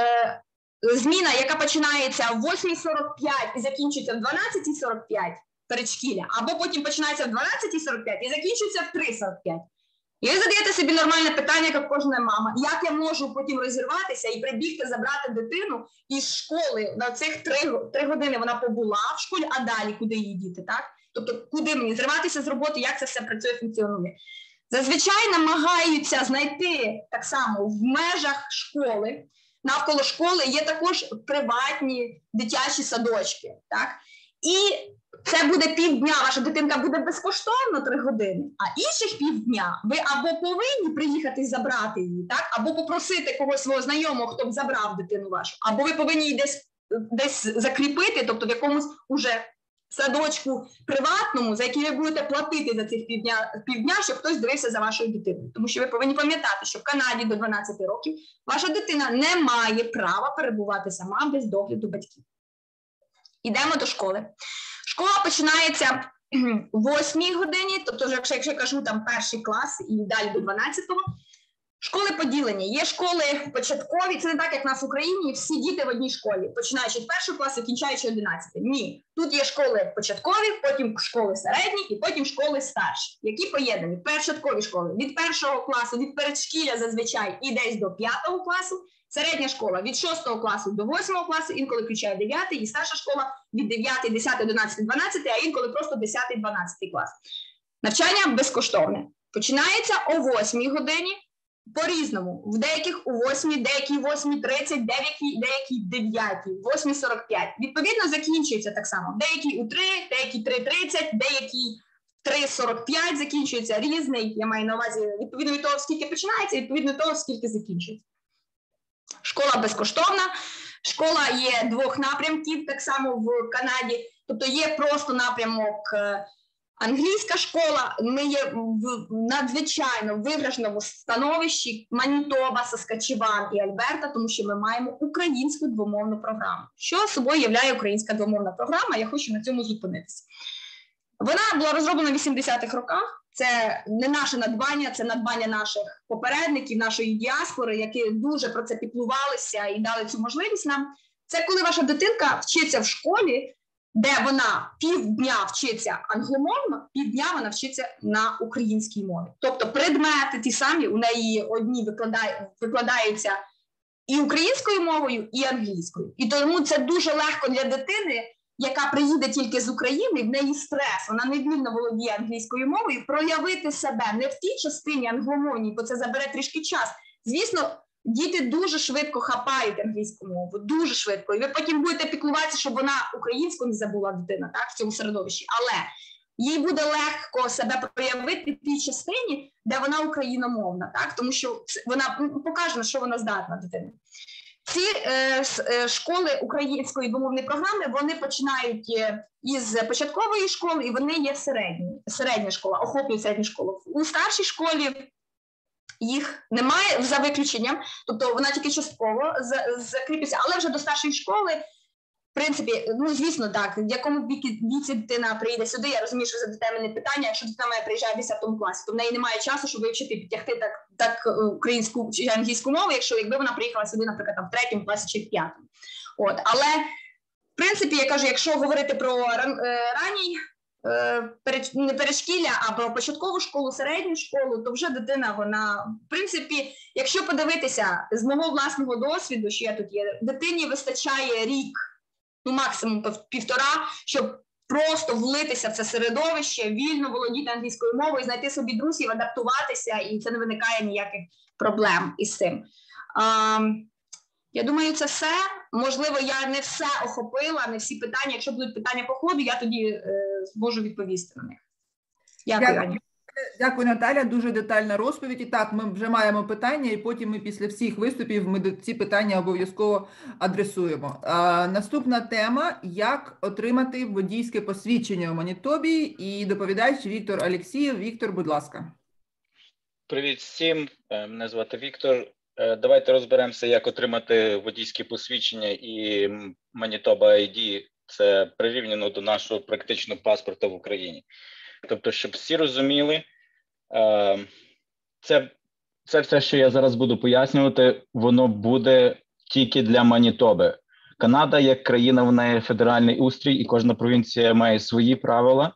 зміна, яка починається в 8:45 і закінчується в 12:45 передшкілля, або потім починається в 12:45 і закінчується в 3:45. І ви задаєте собі нормальне питання, як кожна мама, як я можу потім розірватися і прибігти, забрати дитину із школи, на цих 3 години вона побула в школі, а далі куди її діти, так? Тобто, куди мені зриватися з роботи, як це все працює, функціонує. Зазвичай намагаються знайти так само в межах школи, навколо школи є також приватні дитячі садочки, так? І це буде півдня, ваша дитинка буде безкоштовно 3 години, а інших півдня ви або повинні приїхати і забрати її, так? Або попросити когось свого знайомого, хто б забрав дитину вашу, або ви повинні її десь закріпити, тобто в якомусь уже садочку приватному, за який ви будете платити за цих півдня, щоб хтось дивився за вашою дитиною. Тому що ви повинні пам'ятати, що в Канаді до 12 років ваша дитина не має права перебувати сама без догляду батьків. Ідемо до школи. Школа починається в 8 годині, тобто, якщо я кажу, там 1 клас і далі до 12-го. Школи поділені. Є школи початкові, це не так, як в нас в Україні, всі діти в одній школі, починаючи з 1 класу, кінчаючи 11. Ні. Тут є школи початкові, потім школи середні і потім школи старші, які поєднані. Початкові школи від 1 класу, від передшкілля зазвичай і десь до 5 класу, середня школа від 6 класу до 8 класу, інколи включає 9, і старша школа від 9, 10, 11, 12, а інколи просто 10, 12 клас. Навчання безкоштовне. Починається о 8 годині, по-різному. В деяких у 8, деякі 8:30, деякі 9, 8:45. Відповідно, закінчується так само. Деякі у 3, деякі 3:30, деякі 3:45 закінчується. Різний, я маю на увазі, відповідно від того, скільки починається, відповідно від того, скільки закінчується. Школа безкоштовна. Школа є 2 напрямків, так само в Канаді. Тобто є просто напрямок англійська школа, ми є в надзвичайно виграшному становищі Манітоба, Саскачеван і Альберта, тому що ми маємо українську двомовну програму. Що собою являє українська двомовна програма, я хочу на цьому зупинитися. Вона була розроблена в 80-х роках, це не наше надбання, це надбання наших попередників, нашої діаспори, які дуже про це піклувалися і дали цю можливість нам. Це коли ваша дитинка вчиться в школі, де вона півдня вчиться англомовно, півдня вона вчиться на українській мові. Тобто предмети ті самі, у неї одні викладаються і українською мовою, і англійською. І тому це дуже легко для дитини, яка приїде тільки з України, в неї стрес, вона невільно володіє англійською мовою, проявити себе не в тій частині англомовній, бо це забере трішки час. Звісно, діти дуже швидко хапають англійську мову, дуже швидко. І ви потім будете піклуватися, щоб вона українську не забула дитина, так, в цьому середовищі. Але їй буде легко себе проявити в тій частині, де вона україномовна, так, тому що вона покаже, на що вона здатна, дитина. Ці школи української двомовної програми, вони починають із початкової школи, і вони є середня школа, охоплюють середню школу. У старшій школі їх немає за виключенням, тобто вона тільки частково закріплюється, але вже до старшої школи, в принципі, ну, звісно, так, в якому віці дитина приїде сюди, я розумію, що задаєте мене питання, якщо дитина має приїжджає в 10 класі, то в неї немає часу, щоб вивчити, підтягти так українську чи англійську мову, якби вона приїхала сюди, наприклад, там, в 3 класі чи в 5. От, але, в принципі, я кажу, якщо говорити про ранній, не передшкілля, а про початкову школу, середню школу, то вже дитина, вона, в принципі, якщо подивитися з мого власного досвіду, що я тут є, дитині вистачає рік, ну максимум 1,5, щоб просто влитися в це середовище, вільно володіти англійською мовою, знайти собі друзів, адаптуватися, і це не виникає ніяких проблем із цим. Я думаю, це все. Можливо, я не все охопила, не всі питання. Якщо будуть питання по ходу, я тоді зможу відповісти на них. Дякую, Аня. Дякую, Наталя. Дуже детальна розповідь. І так, ми вже маємо питання, і потім ми після всіх виступів ми ці питання обов'язково адресуємо. Наступна тема – як отримати водійське посвідчення у Манітобі. І доповідач Віктор Алєксєєв. Віктор, будь ласка. Привіт всім, мене звати Віктор. Давайте розберемося, як отримати водійське посвідчення і Manitoba ID. Це прирівняно до нашого практичного паспорта в Україні. Тобто, щоб всі розуміли, це все, що я зараз буду пояснювати, воно буде тільки для Манітоби. Канада, як країна, в неї федеральний устрій, і кожна провінція має свої правила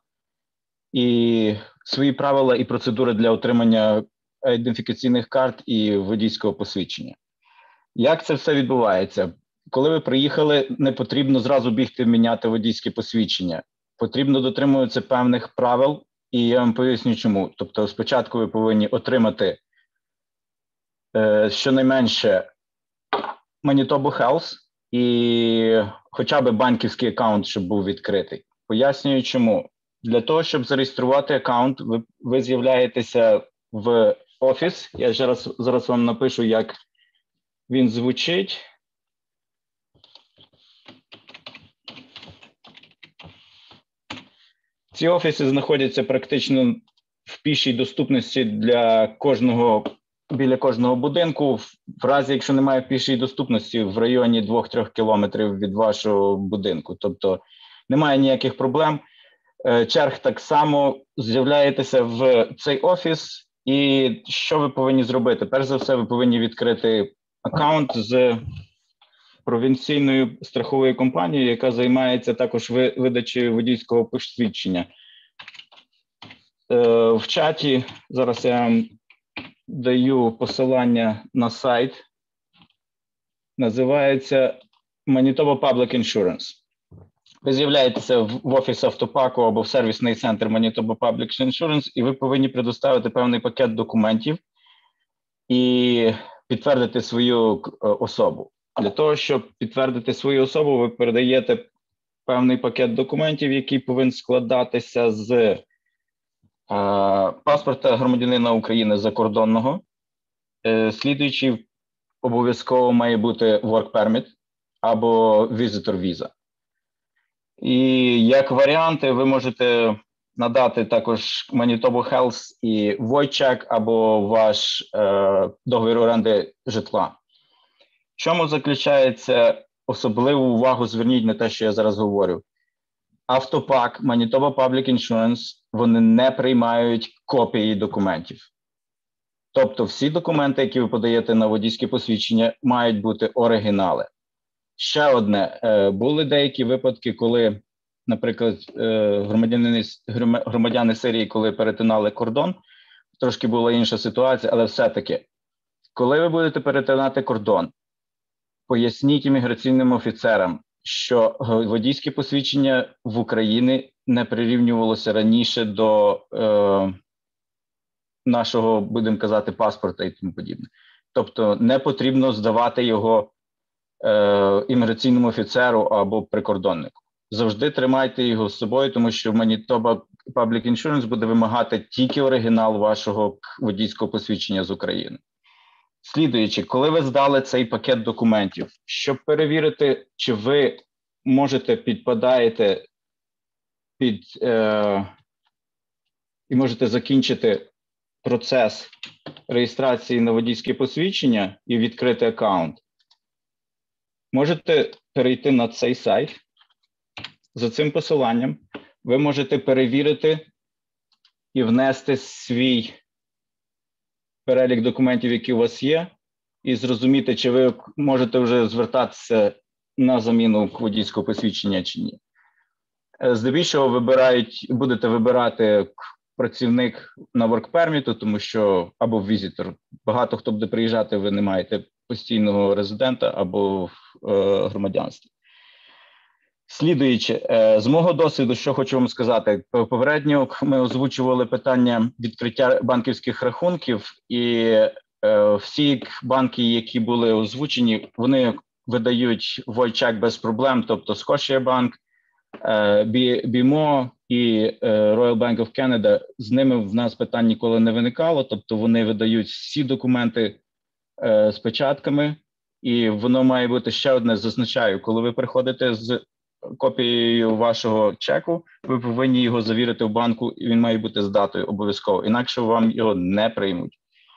і процедури для отримання ідентифікаційних карт і водійського посвідчення. Як це все відбувається? Коли ви приїхали, не потрібно зразу бігти міняти водійське посвідчення. Потрібно дотримуватися певних правил, і я вам поясню чому. Тобто спочатку ви повинні отримати щонайменше Manitoba Health і хоча б банківський аккаунт, щоб був відкритий. Пояснюю чому. Для того, щоб зареєструвати аккаунт, ви з'являєтеся в офіс. Я зараз вам напишу, як він звучить. Ці офіси знаходяться практично в пішій доступності біля кожного будинку. В разі, якщо немає пішої доступності, в районі 2-3 кілометрів від вашого будинку. Тобто немає ніяких проблем. Черг так само, з'являєтеся в цей офіс. І що ви повинні зробити? Перш за все, ви повинні відкрити аккаунт з провінційною страховою компанією, яка займається також видачею водійського посвідчення. В чаті зараз я вам даю посилання на сайт. Називається Manitoba Public Insurance. Ви з'являєтеся в офіс автопаку або в сервісний центр Manitoba Public Insurance, і ви повинні предоставити певний пакет документів і підтвердити свою особу. Для того, щоб підтвердити свою особу, ви передаєте певний пакет документів, який повинен складатися з паспорта громадянина України закордонного. Слідуючий обов'язково має бути work permit або visitor visa. І як варіанти ви можете надати також Manitoba Health і Void-Check або ваш договір оренди житла. В чому заключається особливу увагу, зверніть на те, що я зараз говорю. Автопак, Manitoba Public Insurance, вони не приймають копії документів. Тобто всі документи, які ви подаєте на водійське посвідчення, мають бути оригінали. Ще одне. Були деякі випадки, коли, наприклад, громадяни Сирії, коли перетинали кордон, трошки була інша ситуація, але все-таки, коли ви будете перетинати кордон, поясніть імміграційним офіцерам, що водійське посвідчення в Україні не прирівнювалося раніше до нашого, будемо казати, паспорта і тому подібне. Тобто не потрібно здавати його імміграційному офіцеру або прикордоннику. Завжди тримайте його з собою, тому що Manitoba Public Insurance буде вимагати тільки оригінал вашого водійського посвідчення з України. Слідуючи, коли ви здали цей пакет документів, щоб перевірити, чи ви підпадаєте під і можете закінчити процес реєстрації на водійське посвідчення і відкрити аккаунт, можете перейти на цей сайт. За цим посиланням ви можете перевірити і внести свій перелік документів, які у вас є, і зрозуміти, чи ви можете вже звертатися на заміну водійського посвідчення чи ні. Здебільшого будете вибирати працівник на work permit, тому що або візитор. Багато хто буде приїжджати, ви не маєте постійного резидента або громадянства. Слідуючи, з мого досвіду, що хочу вам сказати, попередньо ми озвучували питання відкриття банківських рахунків, і всі банки, які були озвучені, вони видають Void-Check без проблем, тобто Scotiabank, BMO і Royal Bank of Canada, з ними в нас питань ніколи не виникало, тобто вони видають всі документи з печатками, і воно має бути ще одне, зазначаю, коли ви приходите з копією вашого чеку, ви повинні його завірити в банку, і він має бути з датою обов'язково, інакше вам його не приймуть.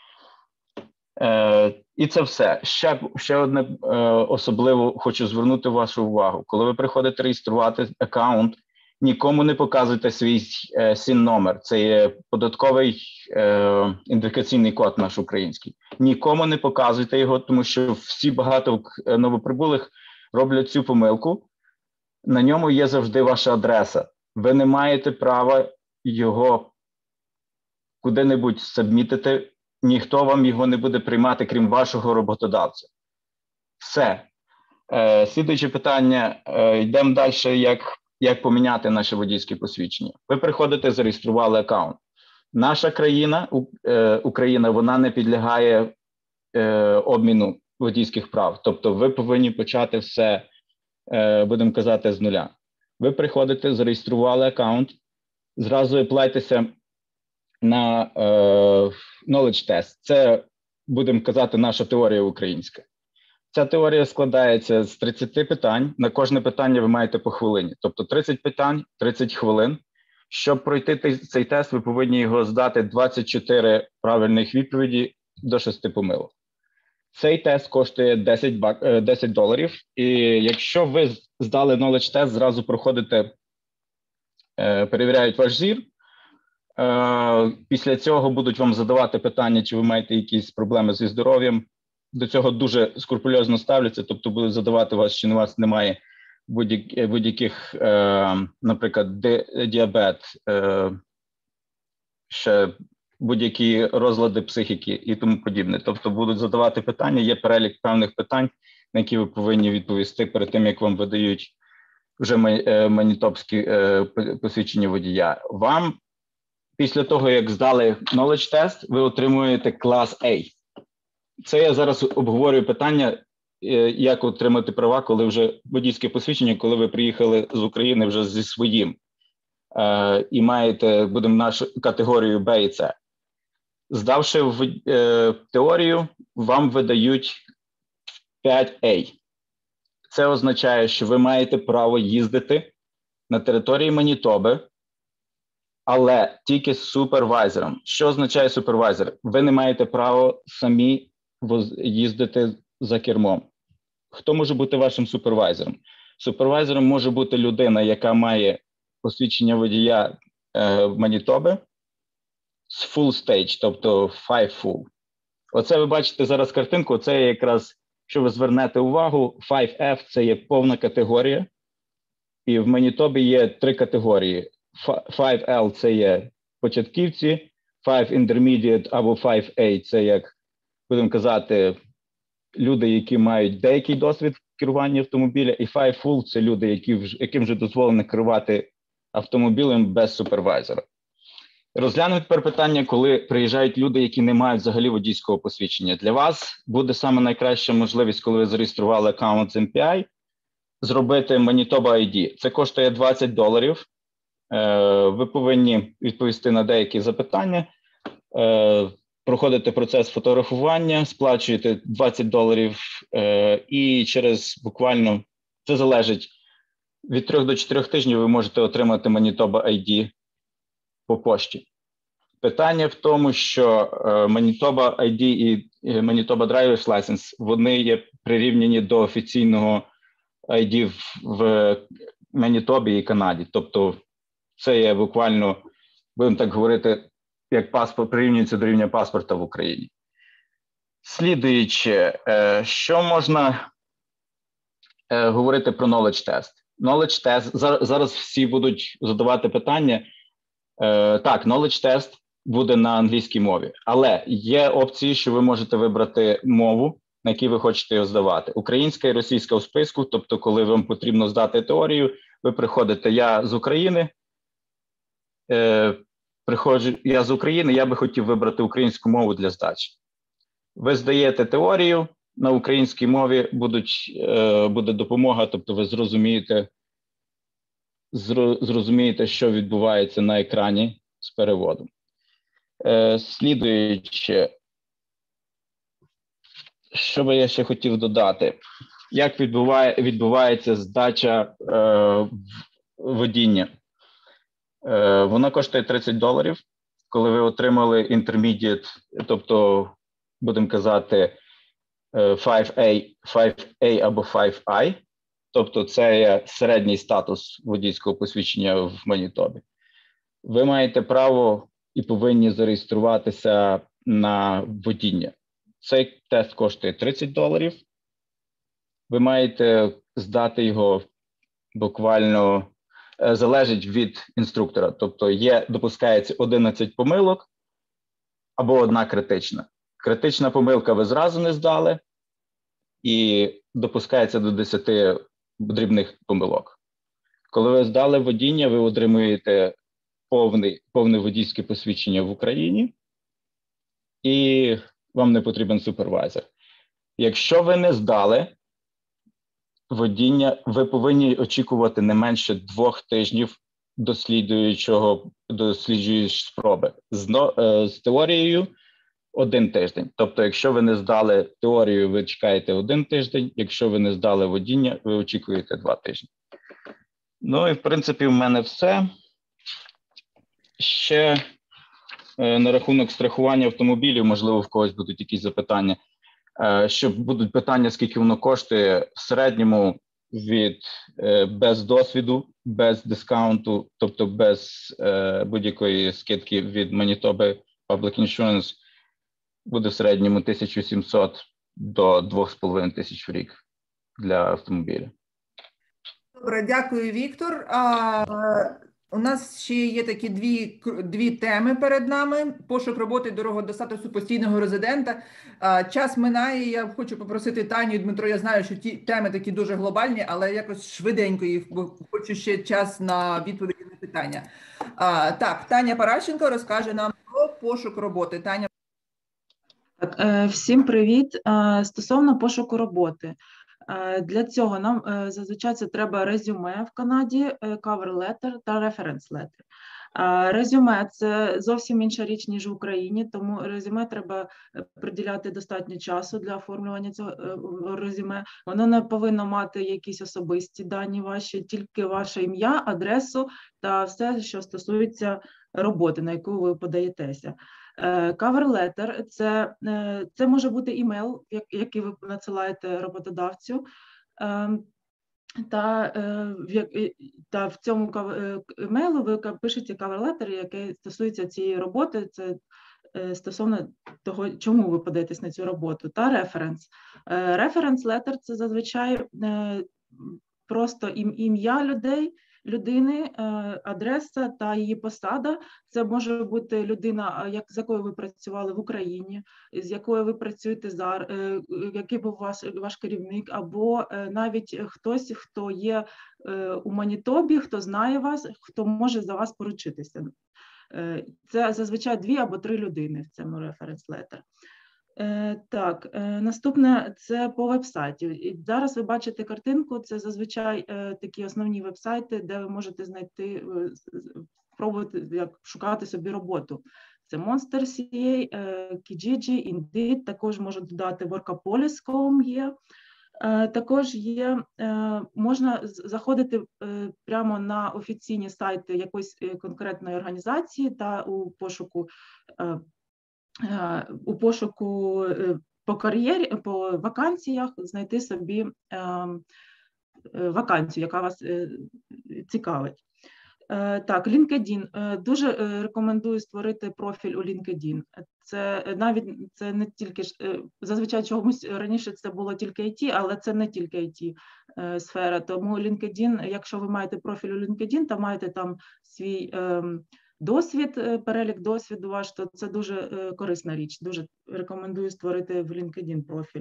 І це все. Ще одне особливо хочу звернути вашу увагу. Коли ви приходите реєструвати аккаунт, нікому не показуйте свій СІН-номер. Це є податковий ідентифікаційний код наш український. Нікому не показуйте його, тому що всі багато новоприбулих роблять цю помилку. На ньому є завжди ваша адреса. Ви не маєте права його куди-небудь сабмітити. Ніхто вам його не буде приймати, крім вашого роботодавця. Все. Слідуюче питання. Йдемо далі, як поміняти наше водійське посвідчення. Ви приходите, зареєстрували аккаунт. Наша країна, Україна, вона не підлягає обміну водійських прав. Тобто ви повинні почати все, будемо казати, з нуля. Ви приходите, зареєстрували аккаунт, зразу аплайтеся на knowledge test. Це, будемо казати, наша теорія українська. Ця теорія складається з 30 питань. На кожне питання ви маєте по хвилині. Тобто 30 питань, 30 хвилин. Щоб пройти цей тест, ви повинні його здати 24 правильних відповіді до 6 помилок. Цей тест коштує $10. І якщо ви здали knowledge test, зразу проходите, перевіряють ваш зір. Після цього будуть вам задавати питання, чи ви маєте якісь проблеми зі здоров'ям. До цього дуже скрупульозно ставляться, тобто будуть задавати вас, чи у вас немає будь-яких, наприклад, діабет, ще будь-які розлади психіки і тому подібне. Тобто будуть задавати питання, є перелік певних питань, на які ви повинні відповісти перед тим, як вам видають вже манітобські посвідчення водія. Вам після того, як здали knowledge test, ви отримуєте клас A. Це я зараз обговорюю питання, як отримати права, коли вже водійське посвідчення, коли ви приїхали з України вже зі своїм. І маєте, будемо нашу категорію Б і С. Здавши теорію, вам видають 5А. Це означає, що ви маєте право їздити на території Манітоби, але тільки з супервайзером. Що означає супервайзер? Ви не маєте права самі їздити за кермом. Хто може бути вашим супервайзером? Супервайзером може бути людина, яка має посвідчення водія Манітоби з full stage, тобто 5 full. Оце ви бачите зараз картинку, це якраз, якщо ви звернете увагу, 5F – це є повна категорія, і в Манітобі є 3 категорії. 5L – це є початківці, 5 Intermediate або 5A – це, як будемо казати, люди, які мають деякий досвід керування автомобіля, і 5 Full – це люди, яким вже дозволено керувати автомобілем без супервайзера. Розглянемо тепер питання, коли приїжджають люди, які не мають взагалі водійського посвідчення. Для вас буде саме найкраща можливість, коли ви зареєстрували аккаунт з MPI, зробити Manitoba ID. Це коштує $20. Ви повинні відповісти на деякі запитання, проходите процес фотографування, сплачуєте $20 і через буквально, це залежить, від 3 до 4 тижнів ви можете отримати Manitoba ID по пошті. Питання в тому, що Manitoba ID і Manitoba Driver's License, вони є прирівняні до офіційного ID в Манітобі і Канаді. Тобто це є буквально, будемо так говорити, як паспорт прирівнюється до рівня паспорта в Україні. Слідуюче, що можна говорити про knowledge test? Knowledge test, зараз всі будуть задавати питання. Так, knowledge test буде на англійській мові, але є опції, що ви можете вибрати мову, на якій ви хочете його здавати. Українська і російська у списку, тобто коли вам потрібно здати теорію, ви приходите, я з України, я з України, я би хотів вибрати українську мову для здачі. Ви здаєте теорію, на українській мові буде допомога, тобто ви зрозумієте зрозумієте, що відбувається на екрані з переводом. Слідуючи, що би я ще хотів додати? Як відбувається здача водіння? Вона коштує $30. Коли ви отримали intermediate, тобто, будемо казати, 5A або 5I, тобто це є середній статус водійського посвідчення в Манітобі, ви маєте право і повинні зареєструватися на водіння. Цей тест коштує $30. Ви маєте здати його буквально, залежить від інструктора. Тобто допускається 11 помилок або одна критична. Критична помилка ви зразу не здали і допускається до 10 дрібних помилок. Коли ви здали водіння, ви отримуєте повне водійське посвідчення в Україні і вам не потрібен супервайзер. Якщо ви не здали водіння, ви повинні очікувати не менше 2 тижнів досліджуючої спроби. З теорією 1 тиждень. Тобто, якщо ви не здали теорію, ви чекаєте 1 тиждень, якщо ви не здали водіння, ви очікуєте 2 тижні. Ну і, в принципі, в мене все. Ще на рахунок страхування автомобілів, можливо, в когось будуть якісь запитання. Що будуть питання, скільки воно коштує, в середньому без досвіду, без дискаунту, тобто без будь-якої скидки від Manitoba Public Insurance, буде в середньому 1700 до 2500 в рік для автомобіля. Добре, дякую, Віктор. У нас ще є такі дві теми перед нами. Пошук роботи, дорога до статусу постійного резидента. Час минає, я хочу попросити Таню і Дмитро, я знаю, що ті теми такі дуже глобальні, але якось швиденько їх, бо хочу ще час на відповіді на питання. Так, Таня Паращенко розкаже нам про пошук роботи. Таня. Всім привіт. Стосовно пошуку роботи. Для цього нам зазвичай це треба резюме в Канаді, cover letter та reference letter. Резюме – це зовсім інша річ, ніж в Україні, тому резюме треба приділяти достатньо часу для оформлювання цього резюме. Воно не повинно мати якісь особисті дані ваші, тільки ваше ім'я, адресу та все, що стосується роботи, на яку ви подаєтеся. Cover letter – це може бути імейл, який ви надсилаєте роботодавцю, та в цьому імейлу ви пишете cover letter, який стосується цієї роботи, це стосовно того, чому ви подаєтесь на цю роботу, та референс. Reference letter – це зазвичай просто ім'я людини, адреса та її посада. Це може бути людина, з якою ви працювали в Україні, з якою ви працюєте зараз, який був ваш керівник, або навіть хтось, хто є у Манітобі, хто знає вас, хто може за вас поручитися. Це зазвичай 2 або 3 людини в цьому reference letter. Так, наступне – це по веб-сайті. І зараз ви бачите картинку, це зазвичай такі основні веб-сайти, де ви можете знайти, спробувати шукати собі роботу. Це Monster.ca, Kijiji, Indeed, також можу додати Workopolis.com є. Також є, можна заходити прямо на офіційні сайти якоїсь конкретної організації та у пошуку по кар'єрі, по вакансіях знайти собі вакансію, яка вас цікавить. Так, LinkedIn. Дуже рекомендую створити профіль у LinkedIn. Це не тільки, зазвичай чомусь раніше це було тільки IT, але це не тільки IT-сфера. Тому LinkedIn, якщо ви маєте профіль у LinkedIn, та маєте там свій досвід, перелік досвіду ваш, то це дуже корисна річ. Дуже рекомендую створити в LinkedIn профіль.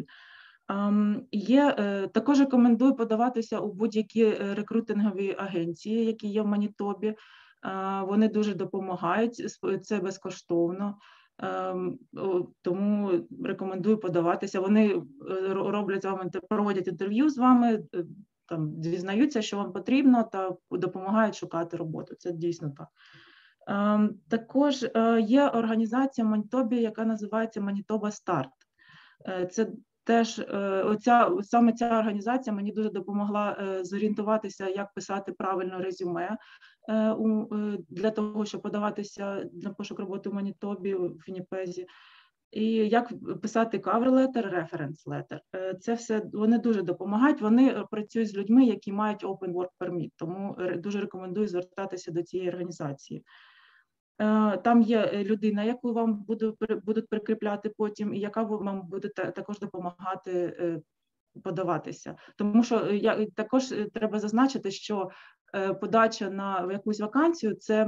Також рекомендую подаватися у будь-які рекрутингові агенції, які є в Манітобі. Вони дуже допомагають, це безкоштовно. Тому рекомендую подаватися. Вони роблять з вами, проводять інтерв'ю з вами, там дізнаються, що вам потрібно, та допомагають шукати роботу. Це дійсно так. Також є організація в Манітобі, яка називається Манітоба Старт. Це теж саме ця організація мені дуже допомогла зорієнтуватися, як писати правильно резюме для того, щоб подаватися на пошук роботи в Манітобі, в Вінніпезі. І як писати cover letter, reference letter. Це все, вони дуже допомагають. Вони працюють з людьми, які мають Open Work Permit, тому дуже рекомендую звертатися до цієї організації. Там є людина, яку вам будуть прикріпляти потім, і яка вам буде також допомагати подаватися. Тому що також треба зазначити, що подача на якусь вакансію – це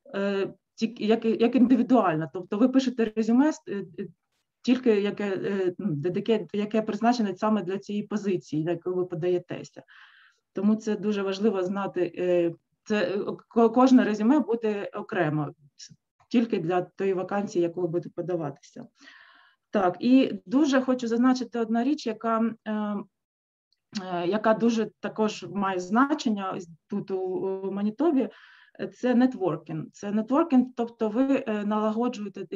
як індивідуально. Тобто ви пишете резюме тільки яке призначене саме для цієї позиції, на яку ви подаєтеся. Тому це дуже важливо знати. Кожне резюме буде окремо, тільки для тої вакансії, яку ви будете подаватися. Так, і дуже хочу зазначити одна річ, яка дуже також має значення тут у Манітобі, це нетворкінг. Це нетворкінг, тобто ви налагоджуєте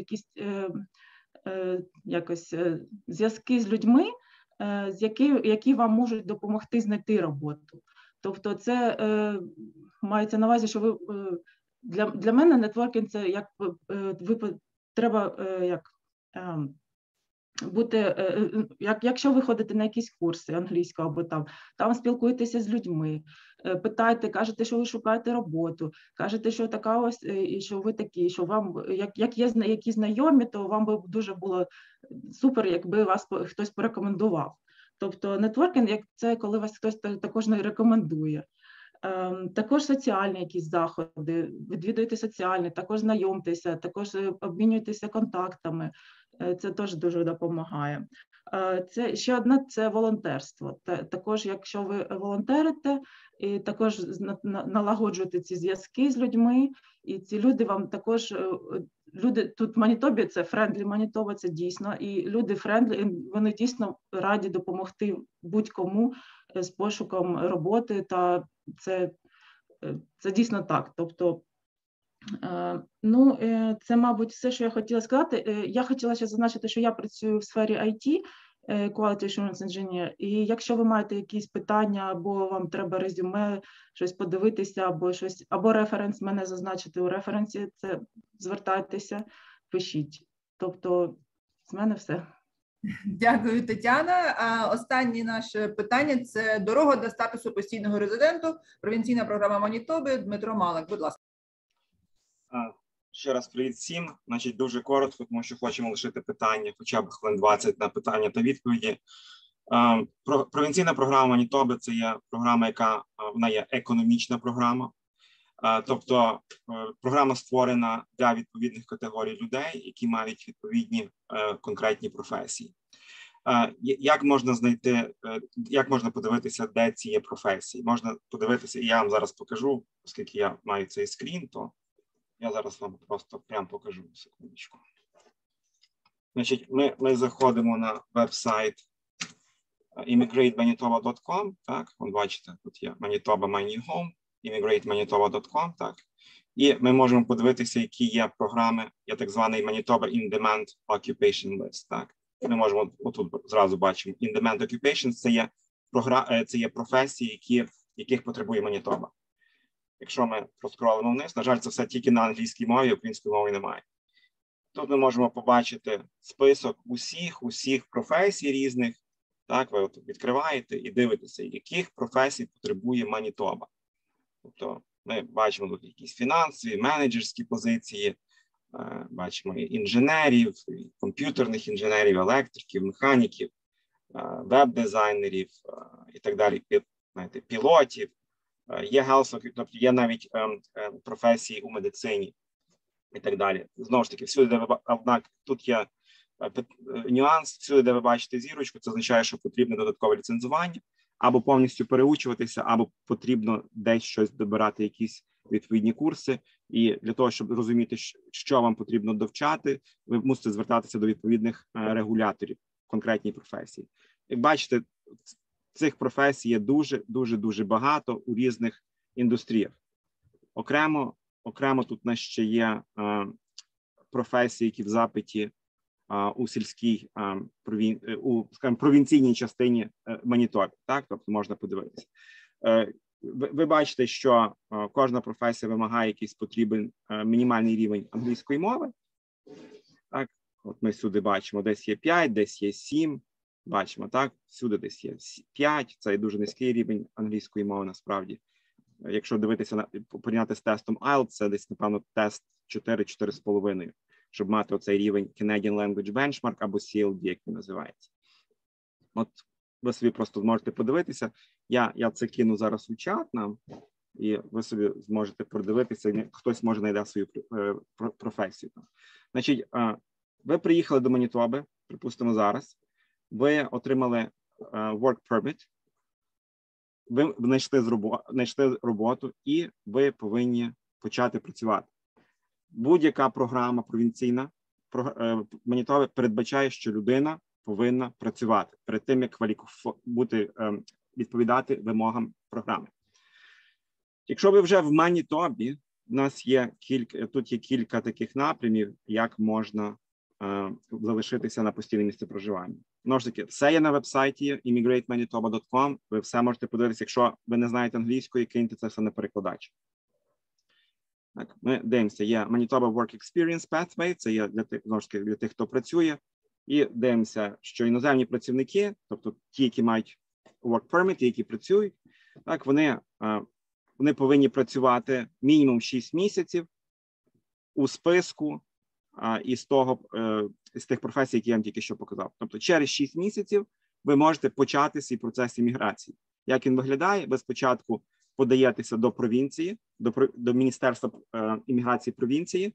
якісь зв'язки з людьми, які вам можуть допомогти знайти роботу. Тобто це мається на увазі, що ви для мене нетворкінг – це треба бути, якщо ви ходите на якісь курси англійського або там спілкуєтеся з людьми, питаєте, кажете, що ви шукаєте роботу, кажете, що така ось, і що ви такі, що вам, як є які знайомі, то вам би дуже було супер, якби вас хтось порекомендував. Тобто нетворкінг – це коли вас хтось також не рекомендує. Також соціальні якісь заходи, відвідуйте соціальні, також знайомтеся, також обмінюйтеся контактами. Це теж дуже допомагає. Це ще одне – це волонтерство. Також, якщо ви волонтерите, і також налагоджуєте ці зв'язки з людьми, і ці люди вам також, тут в Манітобі це френдлі Манітоба, це дійсно, і люди френдлі, вони дійсно раді допомогти будь-кому з пошуком роботи, та це дійсно так. Тобто, це, мабуть, все, що я хотіла сказати. Я хотіла ще зазначити, що я працюю в сфері IT, Quality Assurance Engineer, і якщо ви маєте якісь питання, або вам треба резюме, щось подивитися, або референс мене зазначити у референсі, це звертайтеся, пишіть. Тобто, з мене все. Дякую, Тетяна. Останнє наше питання – це дорога до статусу постійного резиденту, провінційна програма Манітоби. Дмитро Малик, будь ласка. Ще раз привіт всім. Значить, дуже коротко, тому що хочемо лишити питання, хоча б хвилин 20 на питання та відповіді. Провінційна програма Манітоби – це є програма, вона є економічна програма. Тобто програма створена для відповідних категорій людей, які мають відповідні конкретні професії. Як можна знайти, як можна подивитися, де ці є професії? Можна подивитися, і я вам зараз покажу, оскільки я маю цей скрін, то я зараз вам просто прямо покажу, секундочку. Значить, ми заходимо на веб-сайт immigratemanitoba.com, так, вон бачите, тут є Manitoba My New Home, immigratemanitoba.com, так, і ми можемо подивитися, які є програми, є так званий Manitoba In Demand Occupation List, так. Ми можемо, отут зразу бачимо, In Demand Occupation – це є професії, яких потребує Манітоба. Якщо ми проскролимо вниз, на жаль, це все тільки на англійській мові, української мови немає. Тут ми можемо побачити список усіх професій різних. Так, ви от відкриваєте і дивитеся, яких професій потребує Манітоба. Тобто ми бачимо тут якісь фінансові, менеджерські позиції, бачимо і інженерів, і комп'ютерних інженерів, електриків, механіків, веб-дизайнерів і так далі, знаєте, пілотів. Є тобто є навіть професії у медицині і так далі. Знову ж таки, всюди, однак, тут є нюанс, всюди, де ви бачите зірочку, це означає, що потрібне додаткове ліцензування, або повністю переучуватися, або потрібно десь щось добирати, якісь відповідні курси. І для того, щоб розуміти, що вам потрібно довчати, ви мусите звертатися до відповідних регуляторів в конкретній професії. Як бачите, цих професій є дуже багато у різних індустріях. Окремо тут у нас ще є професії, які в запиті у сільській, скажімо, провінційній частині Манітоби, так? Тобто можна подивитися. Ви бачите, що кожна професія вимагає якийсь потрібен мінімальний рівень англійської мови. Так, от ми сюди бачимо, десь є 5, десь є 7. Бачимо, так, всюди десь є 5. Це є дуже низький рівень англійської мови, насправді. Якщо дивитися, порівняти з тестом IELTS, це десь, напевно, тест 4-4,5, щоб мати оцей рівень Canadian Language Benchmark або CLB, як він називається. От ви собі просто можете подивитися. Я це кину зараз у чат нам, і ви собі зможете продивитися, хтось може знайде свою професію. Значить, ви приїхали до Манітоби, припустимо зараз, ви отримали work permit, ви знайшли роботу і ви повинні почати працювати. Будь-яка програма провінційна Манітоби передбачає, що людина повинна працювати перед тим, як відповідати вимогам програми. Якщо ви вже в Манітобі, у нас є тут є кілька таких напрямів, як можна залишитися на постійне місце проживання. Знову ж таки, все є на веб-сайті immigratemanitoba.com, ви все можете подивитися, якщо ви не знаєте англійської, киньте це все на перекладач. Так, ми дивимося, є Manitoba Work Experience Pathway, це є для тих, хто працює, і дивимося, що іноземні працівники, тобто ті, які мають work permit, які працюють, так, вони повинні працювати мінімум 6 місяців у списку з тих професій, які я вам тільки що показав. Тобто через 6 місяців ви можете почати свій процес імміграції. Як він виглядає? Ви спочатку подаєтеся до провінції, до Міністерства імміграції провінції.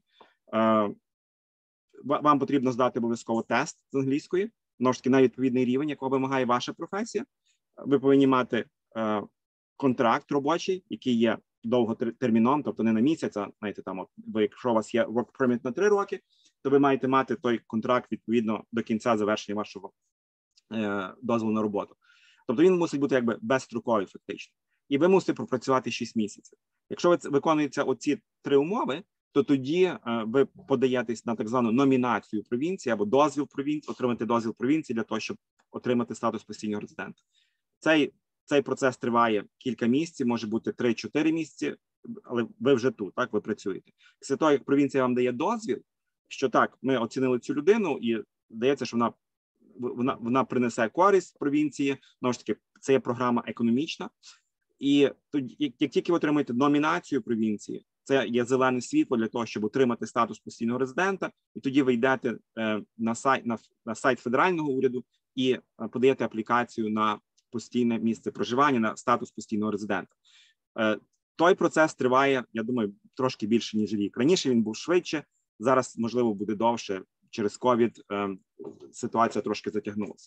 Вам потрібно здати обов'язково тест з англійської, знову ж таки, на відповідний рівень, якого вимагає ваша професія. Ви повинні мати контракт робочий, який є довготерміном, тобто не на місяць, а, знаєте, там, якщо у вас є work permit на 3 роки, то ви маєте мати той контракт відповідно до кінця завершення вашого дозволу на роботу. Тобто він мусить бути якби безстроковий фактично. І ви мусите пропрацювати 6 місяців. Якщо ви виконуєте оці 3 умови, то тоді ви подаєтесь на так звану номінацію провінції або дозвіл провінції, отримати дозвіл провінції для того, щоб отримати статус постійного резидента. Цей процес триває кілька місяців, може бути 3-4 місяці, але ви вже тут, так, ви працюєте. Після того, як провінція вам дає дозвіл, що так, ми оцінили цю людину і здається, що вона принесе користь провінції, знову ж таки, це є програма економічна. І тоді, як тільки ви отримаєте номінацію провінції, це є зелене світло для того, щоб отримати статус постійного резидента, і тоді ви йдете на сайт федерального уряду і подаєте аплікацію на постійне місце проживання, на статус постійного резидента. Той процес триває, я думаю, трошки більше, ніж рік. Раніше він був швидше, зараз, можливо, буде довше. Через ковід ситуація трошки затягнулася.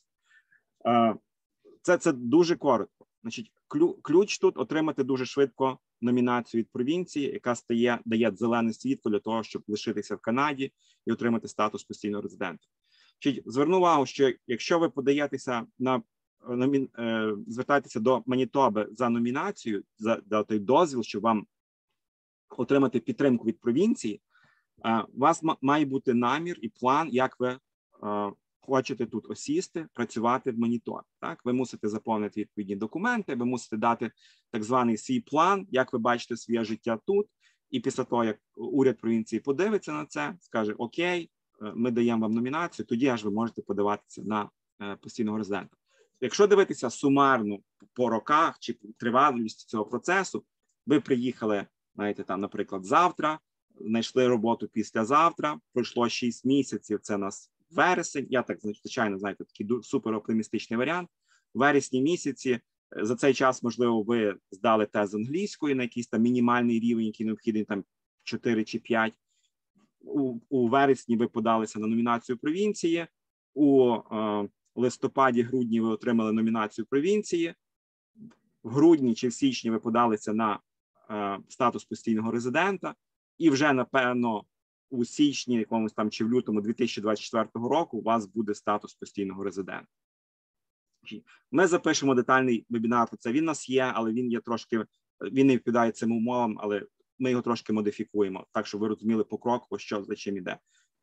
Це дуже коротко. Значить, ключ тут отримати дуже швидко номінацію від провінції, яка дає зелене світло для того, щоб лишитися в Канаді і отримати статус постійного резидента. Зверну увагу, що якщо ви подаєтеся звертаєтеся до Манітоби за номінацію, за той дозвіл, щоб вам отримати підтримку від провінції, у вас має бути намір і план, як ви хочете тут осісти, працювати в Манітобі. Так? Ви мусите заповнити відповідні документи, ви мусите дати так званий свій план, як ви бачите своє життя тут, і після того, як уряд провінції подивиться на це, скаже, окей, ми даємо вам номінацію, тоді аж ви можете подаватися на постійного резидента. Якщо дивитися сумарно по роках чи тривалості цього процесу, ви приїхали, знаєте, там, наприклад, завтра, знайшли роботу післязавтра, пройшло 6 місяців, це у нас вересень, я так, звичайно, знаєте, такий супер оптимістичний варіант. В вересні місяці, за цей час, можливо, ви здали тест з англійської на якийсь там мінімальний рівень, який необхідний, там 4 чи 5. У вересні ви подалися на номінацію провінції, у листопаді-грудні ви отримали номінацію провінції, в грудні чи в січні ви подалися на статус постійного резидента, і вже, напевно, у січні, якомусь там чи в лютому 2024 року у вас буде статус постійного резидента. Ми запишемо детальний вебінар про це. Він у нас є, але він є трошки, він не відповідає цим умовам, але ми його трошки модифікуємо, так, щоб ви розуміли покроково, що за чим іде.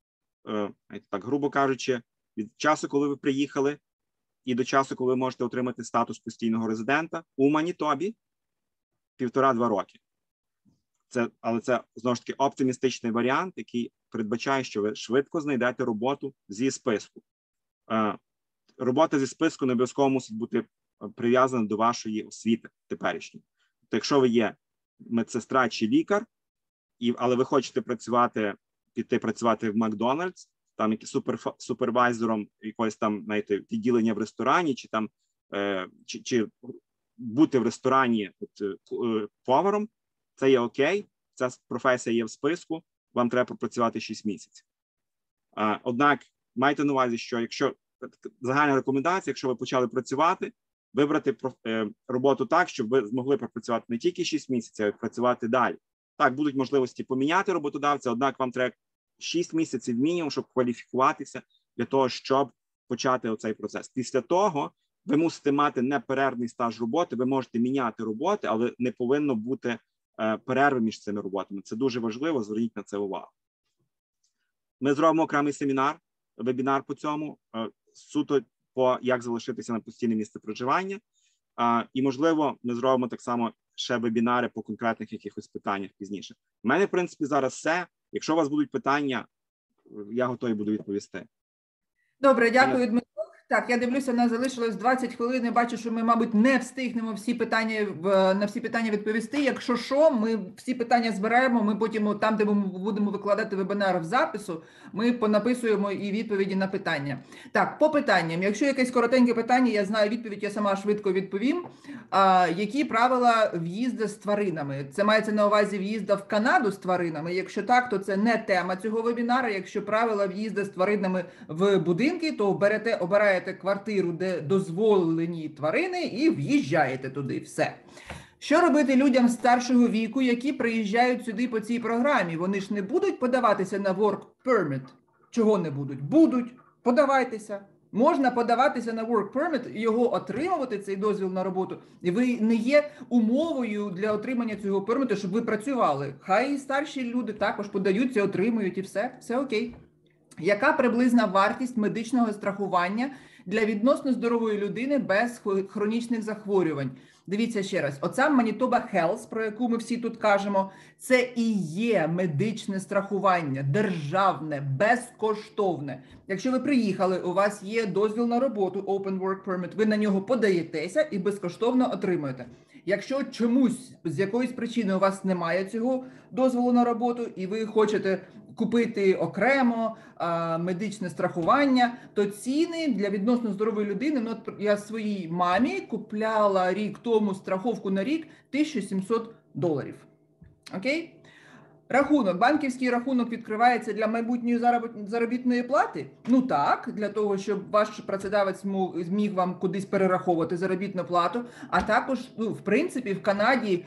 Так, грубо кажучи, від часу, коли ви приїхали, і до часу, коли ви можете отримати статус постійного резидента, у Манітобі 1,5-2 роки. Але це, знову ж таки, оптимістичний варіант, який передбачає, що ви швидко знайдете роботу зі списку. Робота зі списку не обов'язково мусить бути прив'язана до вашої освіти теперішньої. Тобто, якщо ви є медсестра чи лікар, але ви хочете піти працювати в Макдональдс, там супервайзером якогось там, знаєте, відділення в ресторані, чи бути в ресторані поваром, це є окей, ця професія є в списку, вам треба пропрацювати 6 місяців. Однак майте на увазі, що якщо загальна рекомендація, якщо ви почали працювати, вибрати роботу так, щоб ви змогли пропрацювати не тільки 6 місяців, а й працювати далі. Так, будуть можливості поміняти роботодавця, однак вам треба 6 місяців мінімум, щоб кваліфікуватися для того, щоб почати оцей процес. Після того ви мусите мати неперервний стаж роботи, ви можете міняти роботи, але не повинно бути перерви між цими роботами. Це дуже важливо, зверніть на це увагу. Ми зробимо окремий семінар, вебінар по цьому, суто по як залишитися на постійне місце проживання. І, можливо, ми зробимо так само ще вебінари по конкретних якихось питаннях пізніше. У мене, в принципі, зараз все. Якщо у вас будуть питання, я готовий буду відповісти. Добре, дякую, Дмитро. Так, я дивлюся, у нас залишилось 20 хвилин. Я бачу, що ми, мабуть, не встигнемо на всі питання відповісти. Якщо що, ми всі питання збираємо, ми потім там, де ми будемо викладати вебінар в запису, ми понаписуємо і відповіді на питання. Так, по питанням. Якщо якесь коротеньке питання, я знаю відповідь, я сама швидко відповім. Які правила в'їзду з тваринами? Це мається на увазі в'їзду в Канаду з тваринами? Якщо так, то це не тема цього вебінару. Якщо правила в'їзду з тваринами в будинки, то обираєте квартиру, де дозволені тварини, і в'їжджаєте туди. Все. Що робити людям старшого віку, які приїжджають сюди по цій програмі? Вони ж не будуть подаватися на work permit? Чого не будуть? Будуть. Подавайтеся. Можна подаватися на work permit, його отримувати, цей дозвіл на роботу, і ви не є умовою для отримання цього перміту, щоб ви працювали. Хай і старші люди також подаються, отримують і все. Все окей. Яка приблизна вартість медичного страхування для відносно здорової людини без хронічних захворювань? Дивіться ще раз, оця Manitoba Health, про яку ми всі тут кажемо, це і є медичне страхування, державне, безкоштовне. Якщо ви приїхали, у вас є дозвіл на роботу, Open Work Permit, ви на нього подаєтеся і безкоштовно отримуєте. Якщо чомусь, з якоїсь причини у вас немає цього дозволу на роботу, і ви хочете купити окремо медичне страхування, то ціни для відносно здорової людини, ну, я своїй мамі купляла рік тому страховку на рік $1700. Окей? Рахунок, банківський рахунок відкривається для майбутньої заробітної плати? Ну так, для того, щоб ваш працедавець зміг вам кудись перераховувати заробітну плату, а також, ну, в принципі, в Канаді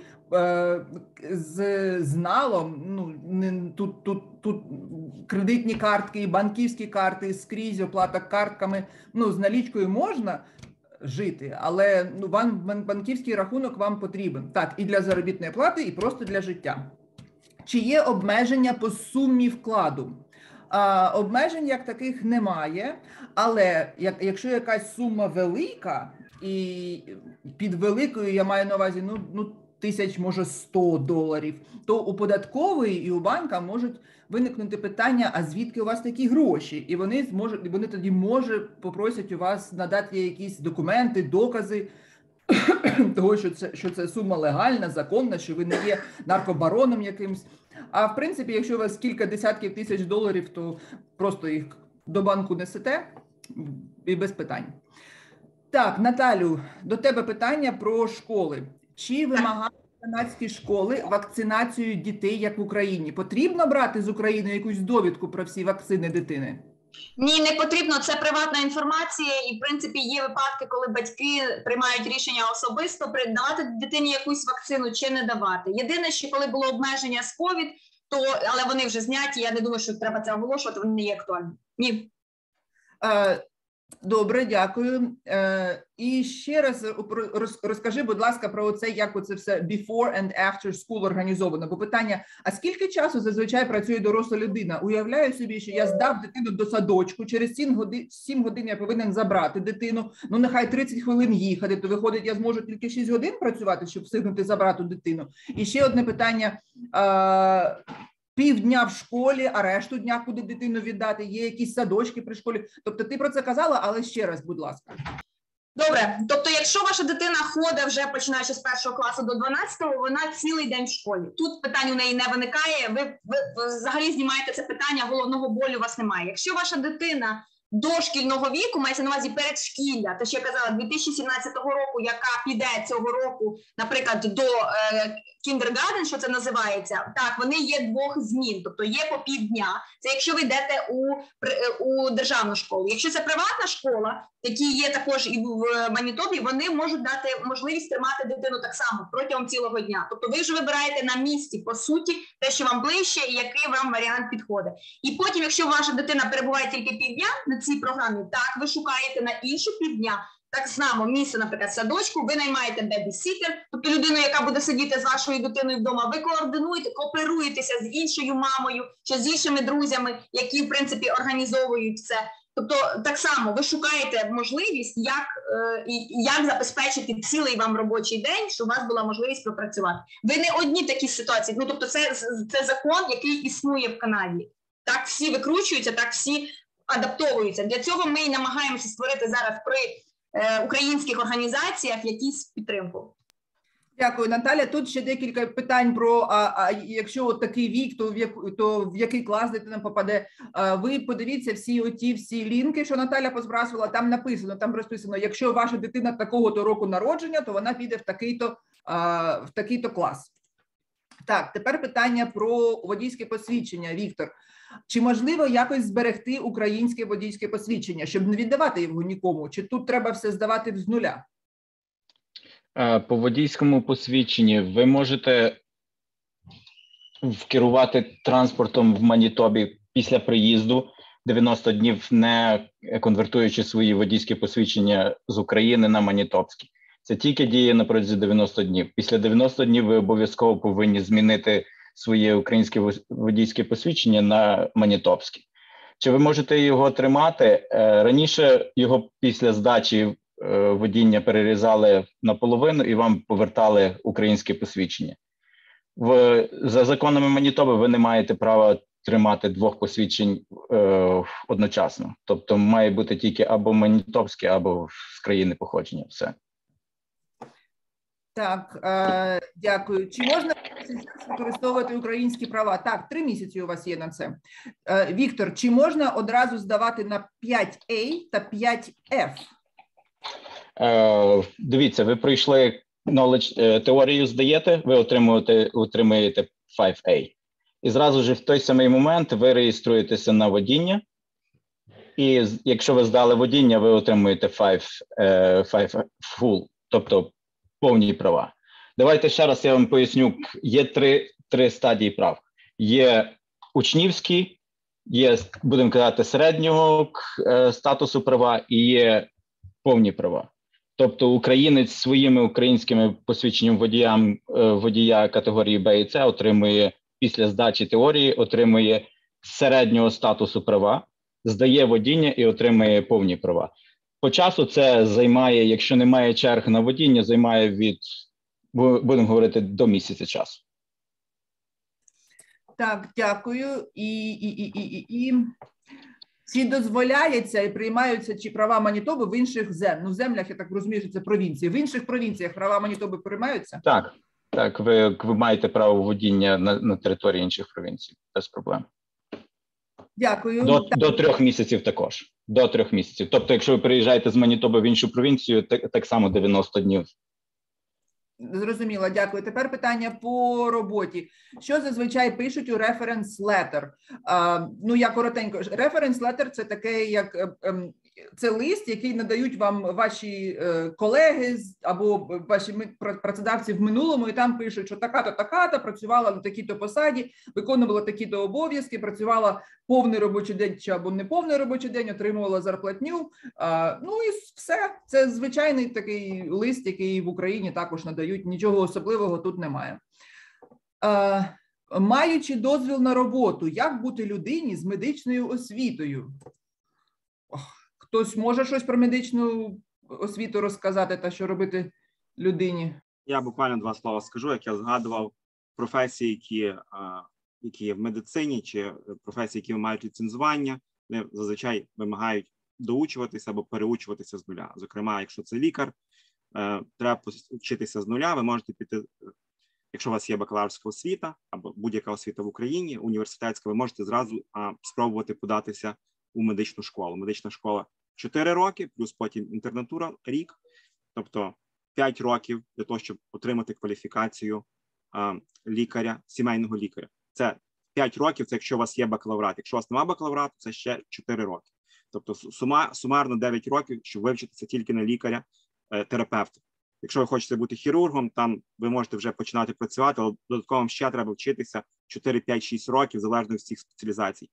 з налом, ну, тут кредитні картки і банківські карти, скрізь оплата картками, ну, з налічкою можна жити, але ну, вам банківський рахунок вам потрібен. Так, і для заробітної плати, і просто для життя. Чи є обмеження по сумі вкладу? Обмежень як таких немає, але якщо якась сума велика, і під великою я маю на увазі, ну тисяч, може, $100, то у податкової і у банка можуть виникнути питання, а звідки у вас такі гроші? І вони тоді, може, попросять у вас надати якісь документи, докази того, що це сума легальна, законна, що ви не є наркобароном якимсь. А в принципі, якщо у вас кілька десятків тисяч доларів, то просто їх до банку несете і без питань. Так, Наталю, до тебе питання про школи. Чи вимагають канадські школи вакцинацію дітей, як в Україні? Потрібно брати з України якусь довідку про всі вакцини дитини? Ні, не потрібно, це приватна інформація, і в принципі є випадки, коли батьки приймають рішення особисто давати дитині якусь вакцину чи не давати. Єдине, що коли було обмеження з COVID, але вони вже зняті, я не думаю, що треба це оголошувати, вони не є актуальні. Ні. Добре, дякую. І ще раз розкажи, будь ласка, про це, як оце все before and after school організовано. Бо питання, а скільки часу зазвичай працює доросла людина? Уявляю собі, що я здав дитину до садочку, через 7 годин я повинен забрати дитину, ну нехай 30 хвилин їхати, то виходить, я зможу тільки 6 годин працювати, щоб встигнути забрати дитину. І ще одне питання. Півдня в школі, а решту дня куди дитину віддати, є якісь садочки при школі. Тобто ти про це казала, але ще раз, будь ласка. Добре, тобто якщо ваша дитина ходить вже починаючи з 1 класу до 12-го, вона цілий день в школі. Тут питань у неї не виникає, ви взагалі знімаєте це питання, головного болю у вас немає. Якщо ваша дитина дошкільного віку, мається на увазі передшкілля, те, що я казала, 2017 року, яка піде цього року, наприклад, до кіндергарден, що це називається, так, вони є 2 змін, тобто є по півдня. Це якщо ви йдете у державну школу. Якщо це приватна школа, які є також і в Манітобі, вони можуть дати можливість тримати дитину так само протягом цілого дня. Тобто ви вже вибираєте на місці, по суті, те, що вам ближче і який вам варіант підходить. І потім, якщо ваша дитина перебуває тільки півдня на цій програмі, так, ви шукаєте на іншу півдня, так само місце, наприклад, садочку, ви наймаєте бебі-сітер, тобто людину, яка буде сидіти з вашою дитиною вдома, ви координуєте, кооперуєтеся з іншою мамою, чи з іншими друзями, які, в принципі, організовують це. Тобто, так само, ви шукаєте можливість, як забезпечити цілий вам робочий день, щоб у вас була можливість пропрацювати. Ви не одні такі ситуації, ну, тобто, це закон, який існує в Канаді. Так всі викручуються, так всі адаптовуються. Для цього ми і намагаємося створити зараз при українських організаціях якісь підтримку. Дякую, Наталя. Тут ще декілька питань про, якщо от такий вік, то в який клас дитина попаде. Ви подивіться всі лінки, що Наталя позбрасувала, там написано, там розписано, якщо ваша дитина такого-то року народження, то вона піде в такий-то клас. Так, тепер питання про водійське посвідчення, Віктор. Чи можливо якось зберегти українське водійське посвідчення, щоб не віддавати його нікому? Чи тут треба все здавати з нуля? По водійському посвідченні ви можете керувати транспортом в Манітобі після приїзду 90 днів, не конвертуючи свої водійські посвідчення з України на манітобські. Це тільки діє на протязі 90 днів. Після 90 днів ви обов'язково повинні змінити своє українське водійське посвідчення на манітобське. Чи ви можете його тримати? Раніше його після здачі водіння перерізали наполовину і вам повертали українське посвідчення. За законами Манітоби ви не маєте права тримати 2 посвідчень одночасно. Тобто має бути тільки або манітобське, або з країни походження. Все. Так, дякую. Чи можна використовувати українські права? Так, 3 місяці у вас є на це. Віктор, чи можна одразу здавати на 5A та 5F? Дивіться, ви пройшли теорію, здаєте, ви отримуєте 5A. І зразу ж в той самий момент ви реєструєтеся на водіння. І якщо ви здали водіння, ви отримуєте 5 full, тобто повні права. Давайте ще раз я вам поясню. Є три стадії прав. Є учнівські, є, будемо казати, середнього статусу права і є повні права. Тобто українець своїми українськими посвідченням водія категорії Б і С отримує після здачі теорії, отримує середнього статусу права, здає водіння і отримує повні права. По часу це займає, якщо немає черг на водіння, займає від, будемо говорити, до місяця часу. Так, дякую. Чи дозволяється і приймаються чи права Манітоби в інших землях? Ну, в землях, я так розумію, що це провінції. В інших провінціях права Манітоби приймаються? Так, ви маєте право водіння на території інших провінцій, без проблем. Дякую. До 3 місяців також. До 3 місяців. Тобто, якщо ви приїжджаєте з Манітоби в іншу провінцію, так само 90 днів. Зрозуміло, дякую. Тепер питання по роботі. Що зазвичай пишуть у reference letter? Ну, я коротенько. Reference letter – це таке, як це лист, який надають вам ваші колеги або ваші працедавці в минулому, і там пишуть, що така-то, така-то, працювала на такій-то посаді, виконувала такі-то обов'язки, працювала повний робочий день чи або не повний робочий день, отримувала зарплатню. Ну і все. Це звичайний такий лист, який в Україні також надають. Нічого особливого тут немає. Маючи дозвіл на роботу, як бути людині з медичною освітою? Хтось може щось про медичну освіту розказати та що робити людині? Я буквально 2 слова скажу, як я згадував професії, які є в медицині, чи професії, які мають ліцензування, вони зазвичай вимагають доучуватися або переучуватися з нуля. Зокрема, якщо це лікар, треба вчитися з нуля, ви можете піти, якщо у вас є бакалаврська освіта або будь-яка освіта в Україні, університетська, ви можете зразу спробувати податися у медичну школу. Медична школа 4 роки, плюс потім інтернатура рік, тобто 5 років для того, щоб отримати кваліфікацію лікаря, сімейного лікаря. Це 5 років, це якщо у вас є бакалаврат. Якщо у вас немає бакалаврату, це ще 4 роки. Тобто сумарно 9 років, щоб вивчитися тільки на лікаря-терапевта. Якщо ви хочете бути хірургом, там ви можете вже починати працювати, але додатково вам ще треба вчитися 4, 5, 6 років, залежно від всіх спеціалізацій.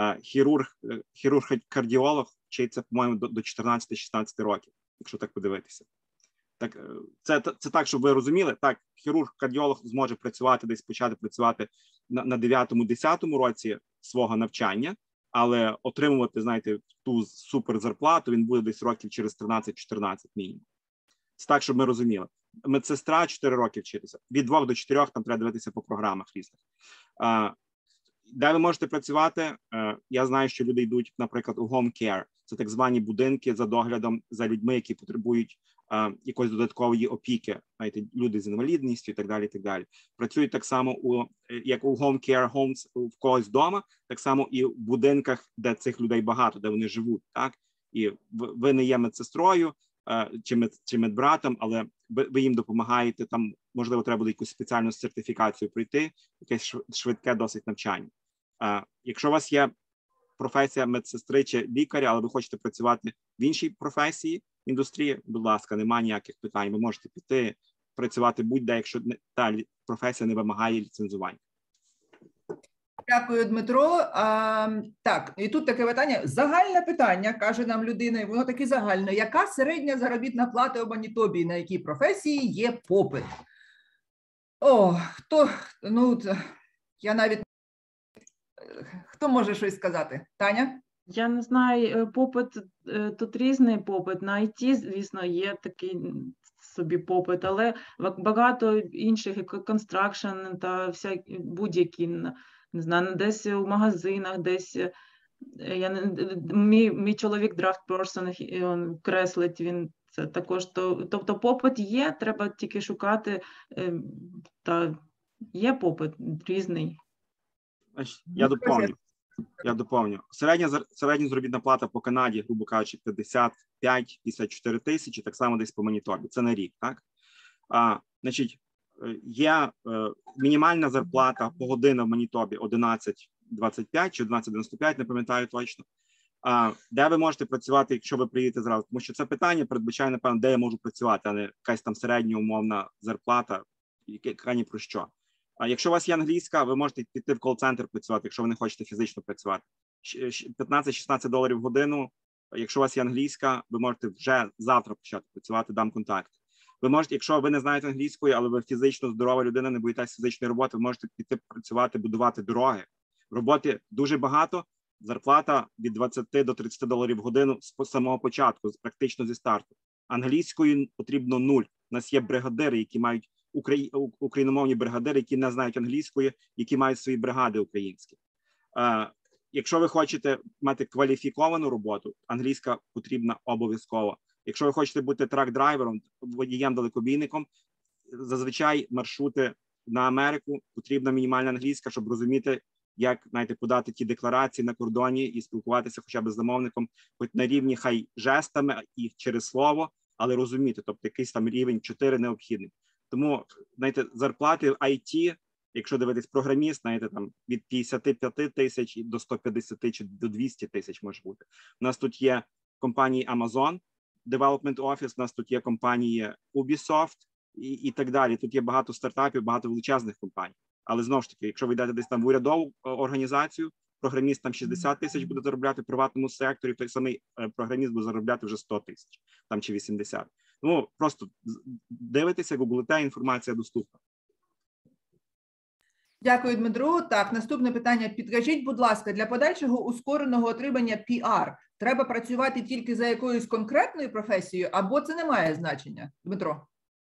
Хірург-кардіолог вчиться, по-моєму, до 14-16 років, якщо так подивитися. Так, це так, щоб ви розуміли. Так, хірург-кардіолог зможе працювати, десь почати працювати на 9-10 році свого навчання, але отримувати, знаєте, ту суперзарплату він буде десь років через 13-14 мінімум. Це так, щоб ми розуміли. Медсестра 4 роки вчитися. Від 2 до 4 там треба дивитися по програмах різних. Де ви можете працювати? Я знаю, що люди йдуть, наприклад, у home care. Це так звані будинки за доглядом за людьми, які потребують якоїсь додаткової опіки. Знаєте, люди з інвалідністю і так далі, і так далі. Працюють так само, як у home care homes в когось вдома, так само і в будинках, де цих людей багато, де вони живуть. Так? І ви не є медсестрою чи медбратом, але ви їм допомагаєте. Там, можливо, треба буде якусь спеціальну сертифікацію пройти, якесь швидке досить навчання. Якщо у вас є професія медсестри чи лікаря, але ви хочете працювати в іншій професії, індустрії, будь ласка, немає ніяких питань. Ви можете піти працювати будь-де, якщо та професія не вимагає ліцензування. Дякую, Дмитро. Так, і тут таке питання. Загальне питання, каже нам людина, і воно таки загальне. Яка середня заробітна плата у Манітобі, на якій професії є попит? Я навіть... Хто може щось сказати? Таня? Я не знаю, попит, тут різний попит. На IT, звісно, є такий собі попит, але багато інших, construction та будь-які, не знаю, десь у магазинах, десь, мій чоловік драфт-персон, він креслить, він це також, тобто попит є, треба тільки шукати, та є попит різний. Я доповню. Середня заробітна плата по Канаді, грубо кажучи, 55-54 тисячі, так само десь по Манітобі. Це на рік, так? Значить, є мінімальна зарплата по година в Манітобі 11.25 чи 11.95, не пам'ятаю точно. Де ви можете працювати, якщо ви приїдете зразу? Тому що це питання передбачає, напевно, де я можу працювати, а не якась там середня умовна зарплата, яка ні про що. Якщо у вас є англійська, ви можете піти в кол-центр працювати, якщо ви не хочете фізично працювати. $15-16 в годину. Якщо у вас є англійська, ви можете вже завтра почати працювати, дам контакт. Ви можете, якщо ви не знаєте англійської, але ви фізично здорова людина, не боїтеся фізичної роботи, ви можете піти працювати, будувати дороги. Роботи дуже багато, зарплата від $20 до $30 в годину з самого початку, практично зі старту. Англійською потрібно 0. У нас є бригадири, які мають україномовні бригадири, які не знають англійської, які мають свої бригади українські. Якщо ви хочете мати кваліфіковану роботу, англійська потрібна обов'язково. Якщо ви хочете бути трак-драйвером, водієм-далекобійником, зазвичай маршрути на Америку потрібна мінімальна англійська, щоб розуміти, як, знаєте, подати ті декларації на кордоні і спілкуватися хоча б з замовником, хоч на рівні хай жестами і через слово, але розуміти, тобто якийсь там рівень 4 необхідний. Тому, знаєте, зарплати в IT, якщо дивитись програміст, знаєте, там від 55 тисяч до 150 чи до 200 тисяч може бути. У нас тут є компанії Amazon Development Office, у нас тут є компанії Ubisoft і так далі. Тут є багато стартапів, багато величезних компаній. Але знову ж таки, якщо ви йдете десь там в урядову організацію, програміст там 60 тисяч буде заробляти в приватному секторі, той самий програміст буде заробляти вже 100 тисяч там чи 80. Ну, просто дивитеся, гуглите, інформація доступна. Дякую, Дмитро. Так, наступне питання. Підкажіть, будь ласка, для подальшого ускореного отримання PR треба працювати тільки за якоюсь конкретною професією, або це не має значення? Дмитро?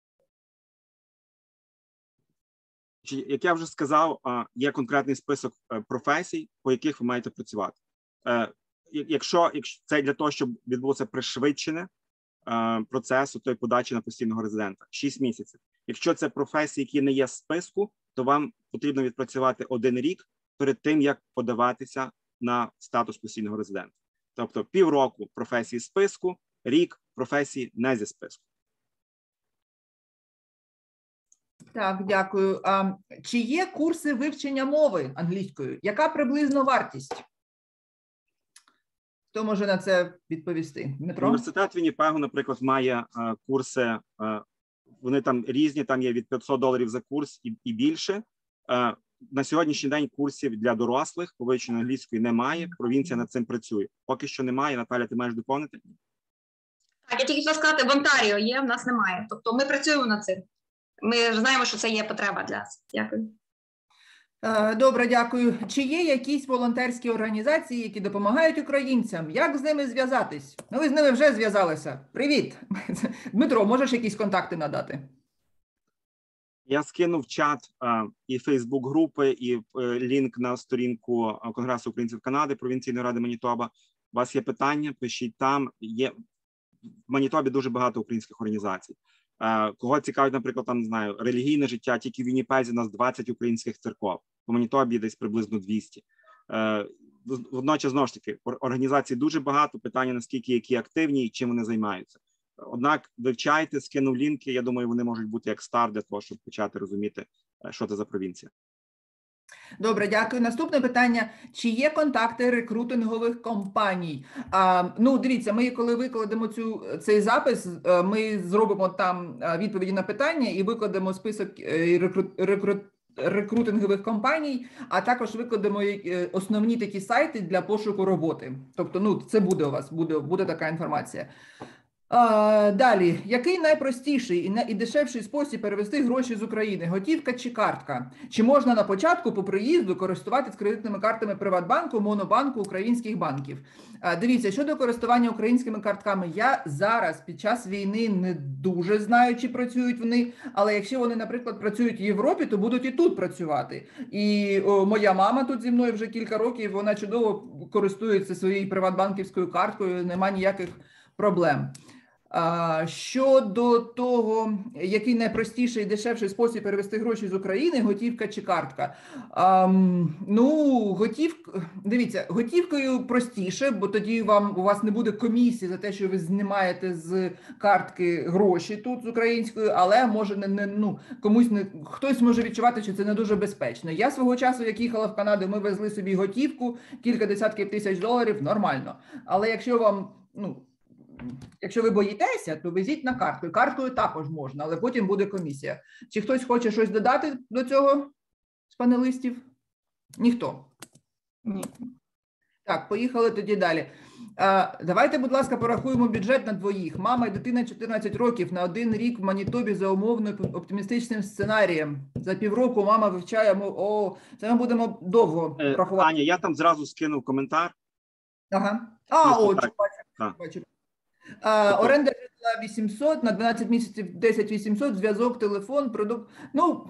Як я вже сказав, є конкретний список професій, по яких ви маєте працювати. Якщо це для того, щоб відбулося пришвидшене процесу тої подачі на постійного резидента, 6 місяців. Якщо це професії, які не є в списку, то вам потрібно відпрацювати 1 рік перед тим, як подаватися на статус постійного резидента. Тобто півроку професії з списку, рік професії не зі списку. Так, дякую. Чи є курси вивчення мови англійською? Яка приблизно вартість? Хто може на це відповісти? Дмитро? Університет Вінніпегу, наприклад, має курси, вони там різні, там є від $500 за курс і більше. На сьогоднішній день курсів для дорослих по вивченню англійської немає, провінція над цим працює. Поки що немає. Наталя, ти маєш доповнити? Так, я тільки хотіла сказати, в Онтаріо є, в нас немає. Тобто ми працюємо над цим. Ми знаємо, що це є потреба для нас. Дякую. Добре, дякую. Чи є якісь волонтерські організації, які допомагають українцям? Як з ними зв'язатись? Ну, ви з ними вже зв'язалися. Привіт. Дмитро, можеш якісь контакти надати? Я скинув в чат і Фейсбук-групи, і лінк на сторінку Конгресу українців Канади, провінційної ради Манітоба. У вас є питання, пишіть там. Є в Манітобі дуже багато українських організацій. Кого цікавить, наприклад, там, не знаю, релігійне життя, тільки в Вінніпезі у нас 20 українських церков, по Манітобі десь приблизно 200. Водночас, знову ж таки, організацій дуже багато, питання, наскільки які активні і чим вони займаються. Однак вивчайте, скинув лінки, я думаю, вони можуть бути як старт для того, щоб почати розуміти, що це за провінція. Добре, дякую. Наступне питання. Чи є контакти рекрутингових компаній? Ну, дивіться, ми коли викладемо цей запис, ми зробимо там відповіді на питання і викладемо список рекрутингових компаній, а також викладемо основні такі сайти для пошуку роботи. Тобто, ну, це буде у вас, буде така інформація. Далі, який найпростіший і дешевший спосіб перевести гроші з України? Готівка чи картка? Чи можна на початку по приїзду користуватися кредитними картами Приватбанку, Монобанку, українських банків? Дивіться, щодо користування українськими картками, я зараз під час війни не дуже знаю, чи працюють вони, але якщо вони, наприклад, працюють в Європі, то будуть і тут працювати. І моя мама тут зі мною вже кілька років, вона чудово користується своєю приватбанківською карткою, нема ніяких проблем. Щодо того, який найпростіший і дешевший спосіб перевести гроші з України, готівка чи картка? Ну, дивіться, готівкою простіше, бо тоді у вас не буде комісії за те, що ви знімаєте з картки гроші тут з українською, але може хтось може відчувати, що це не дуже безпечно. Я свого часу, як їхала в Канаду, ми везли собі готівку, кілька десятків тисяч доларів, нормально. Але якщо ви боїтеся, то везіть на картку. Карткою також можна, але потім буде комісія. Чи хтось хоче щось додати до цього з панелистів? Ніхто? Ні. Так, поїхали тоді далі. Давайте, будь ласка, порахуємо бюджет на двоїх. Мама і дитина 14 років на 1 рік в Манітобі за умовно оптимістичним сценарієм. За півроку мама вивчає, це ми будемо довго рахувати. Аня, я там зразу скинув коментар. Ага. Бачу. Оренда житла 800, на 12 місяців 10 800, зв'язок, телефон, продукт. Ну,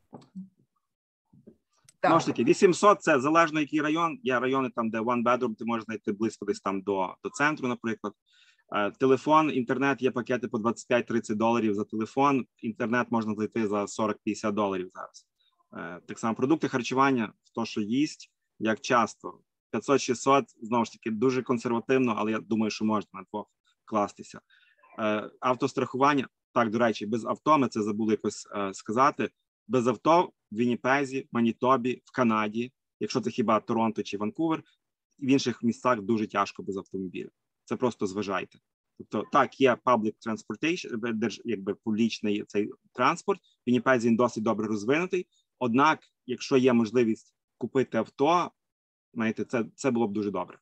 Знову ж таки, 800 – це залежно який район. Є райони там, де one bedroom, ти можеш знайти близько десь там до центру, наприклад. Телефон, інтернет, є пакети по $25-30 за телефон. Інтернет можна знайти за $40-50 зараз. Так само продукти харчування, хто що їсть, як часто. 500-600, знову ж таки, дуже консервативно, але я думаю, що можна на двох кластися. Автострахування, так, до речі, без авто, ми це забули якось сказати, без авто в Вінніпезі, Манітобі, в Канаді, якщо це хіба Торонто чи Ванкувер, в інших містах дуже тяжко без автомобіля. Це просто зважайте. Тобто, так, є public transportation, якби публічний цей транспорт, в Вінніпезі він досить добре розвинутий, однак, якщо є можливість купити авто, знаєте, це було б дуже добре.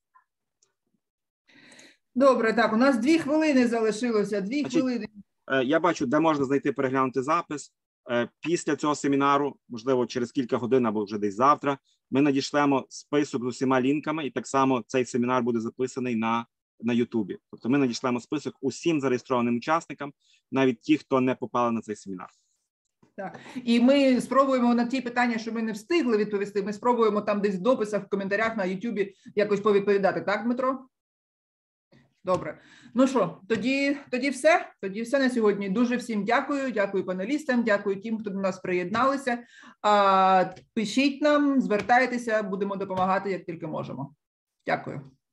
Добре, так, у нас 2 хвилини залишилося, 2 хвилини. Я бачу, де можна знайти, переглянути запис. Після цього семінару, можливо, через кілька годин або вже десь завтра, ми надішлемо список з усіма лінками, і так само цей семінар буде записаний на Ютубі. Тобто ми надішлемо список усім зареєстрованим учасникам, навіть ті, хто не попали на цей семінар. Так. І ми спробуємо на ті питання, що ми не встигли відповісти, ми спробуємо там десь в дописах, в коментарях на Ютубі якось повідповідати. Так, Дмитро? Добре. Ну що, тоді все. Тоді все на сьогодні. Дуже всім дякую. Дякую панелістам, дякую тим, хто до нас приєдналися. Пишіть нам, звертайтеся, будемо допомагати, як тільки можемо. Дякую.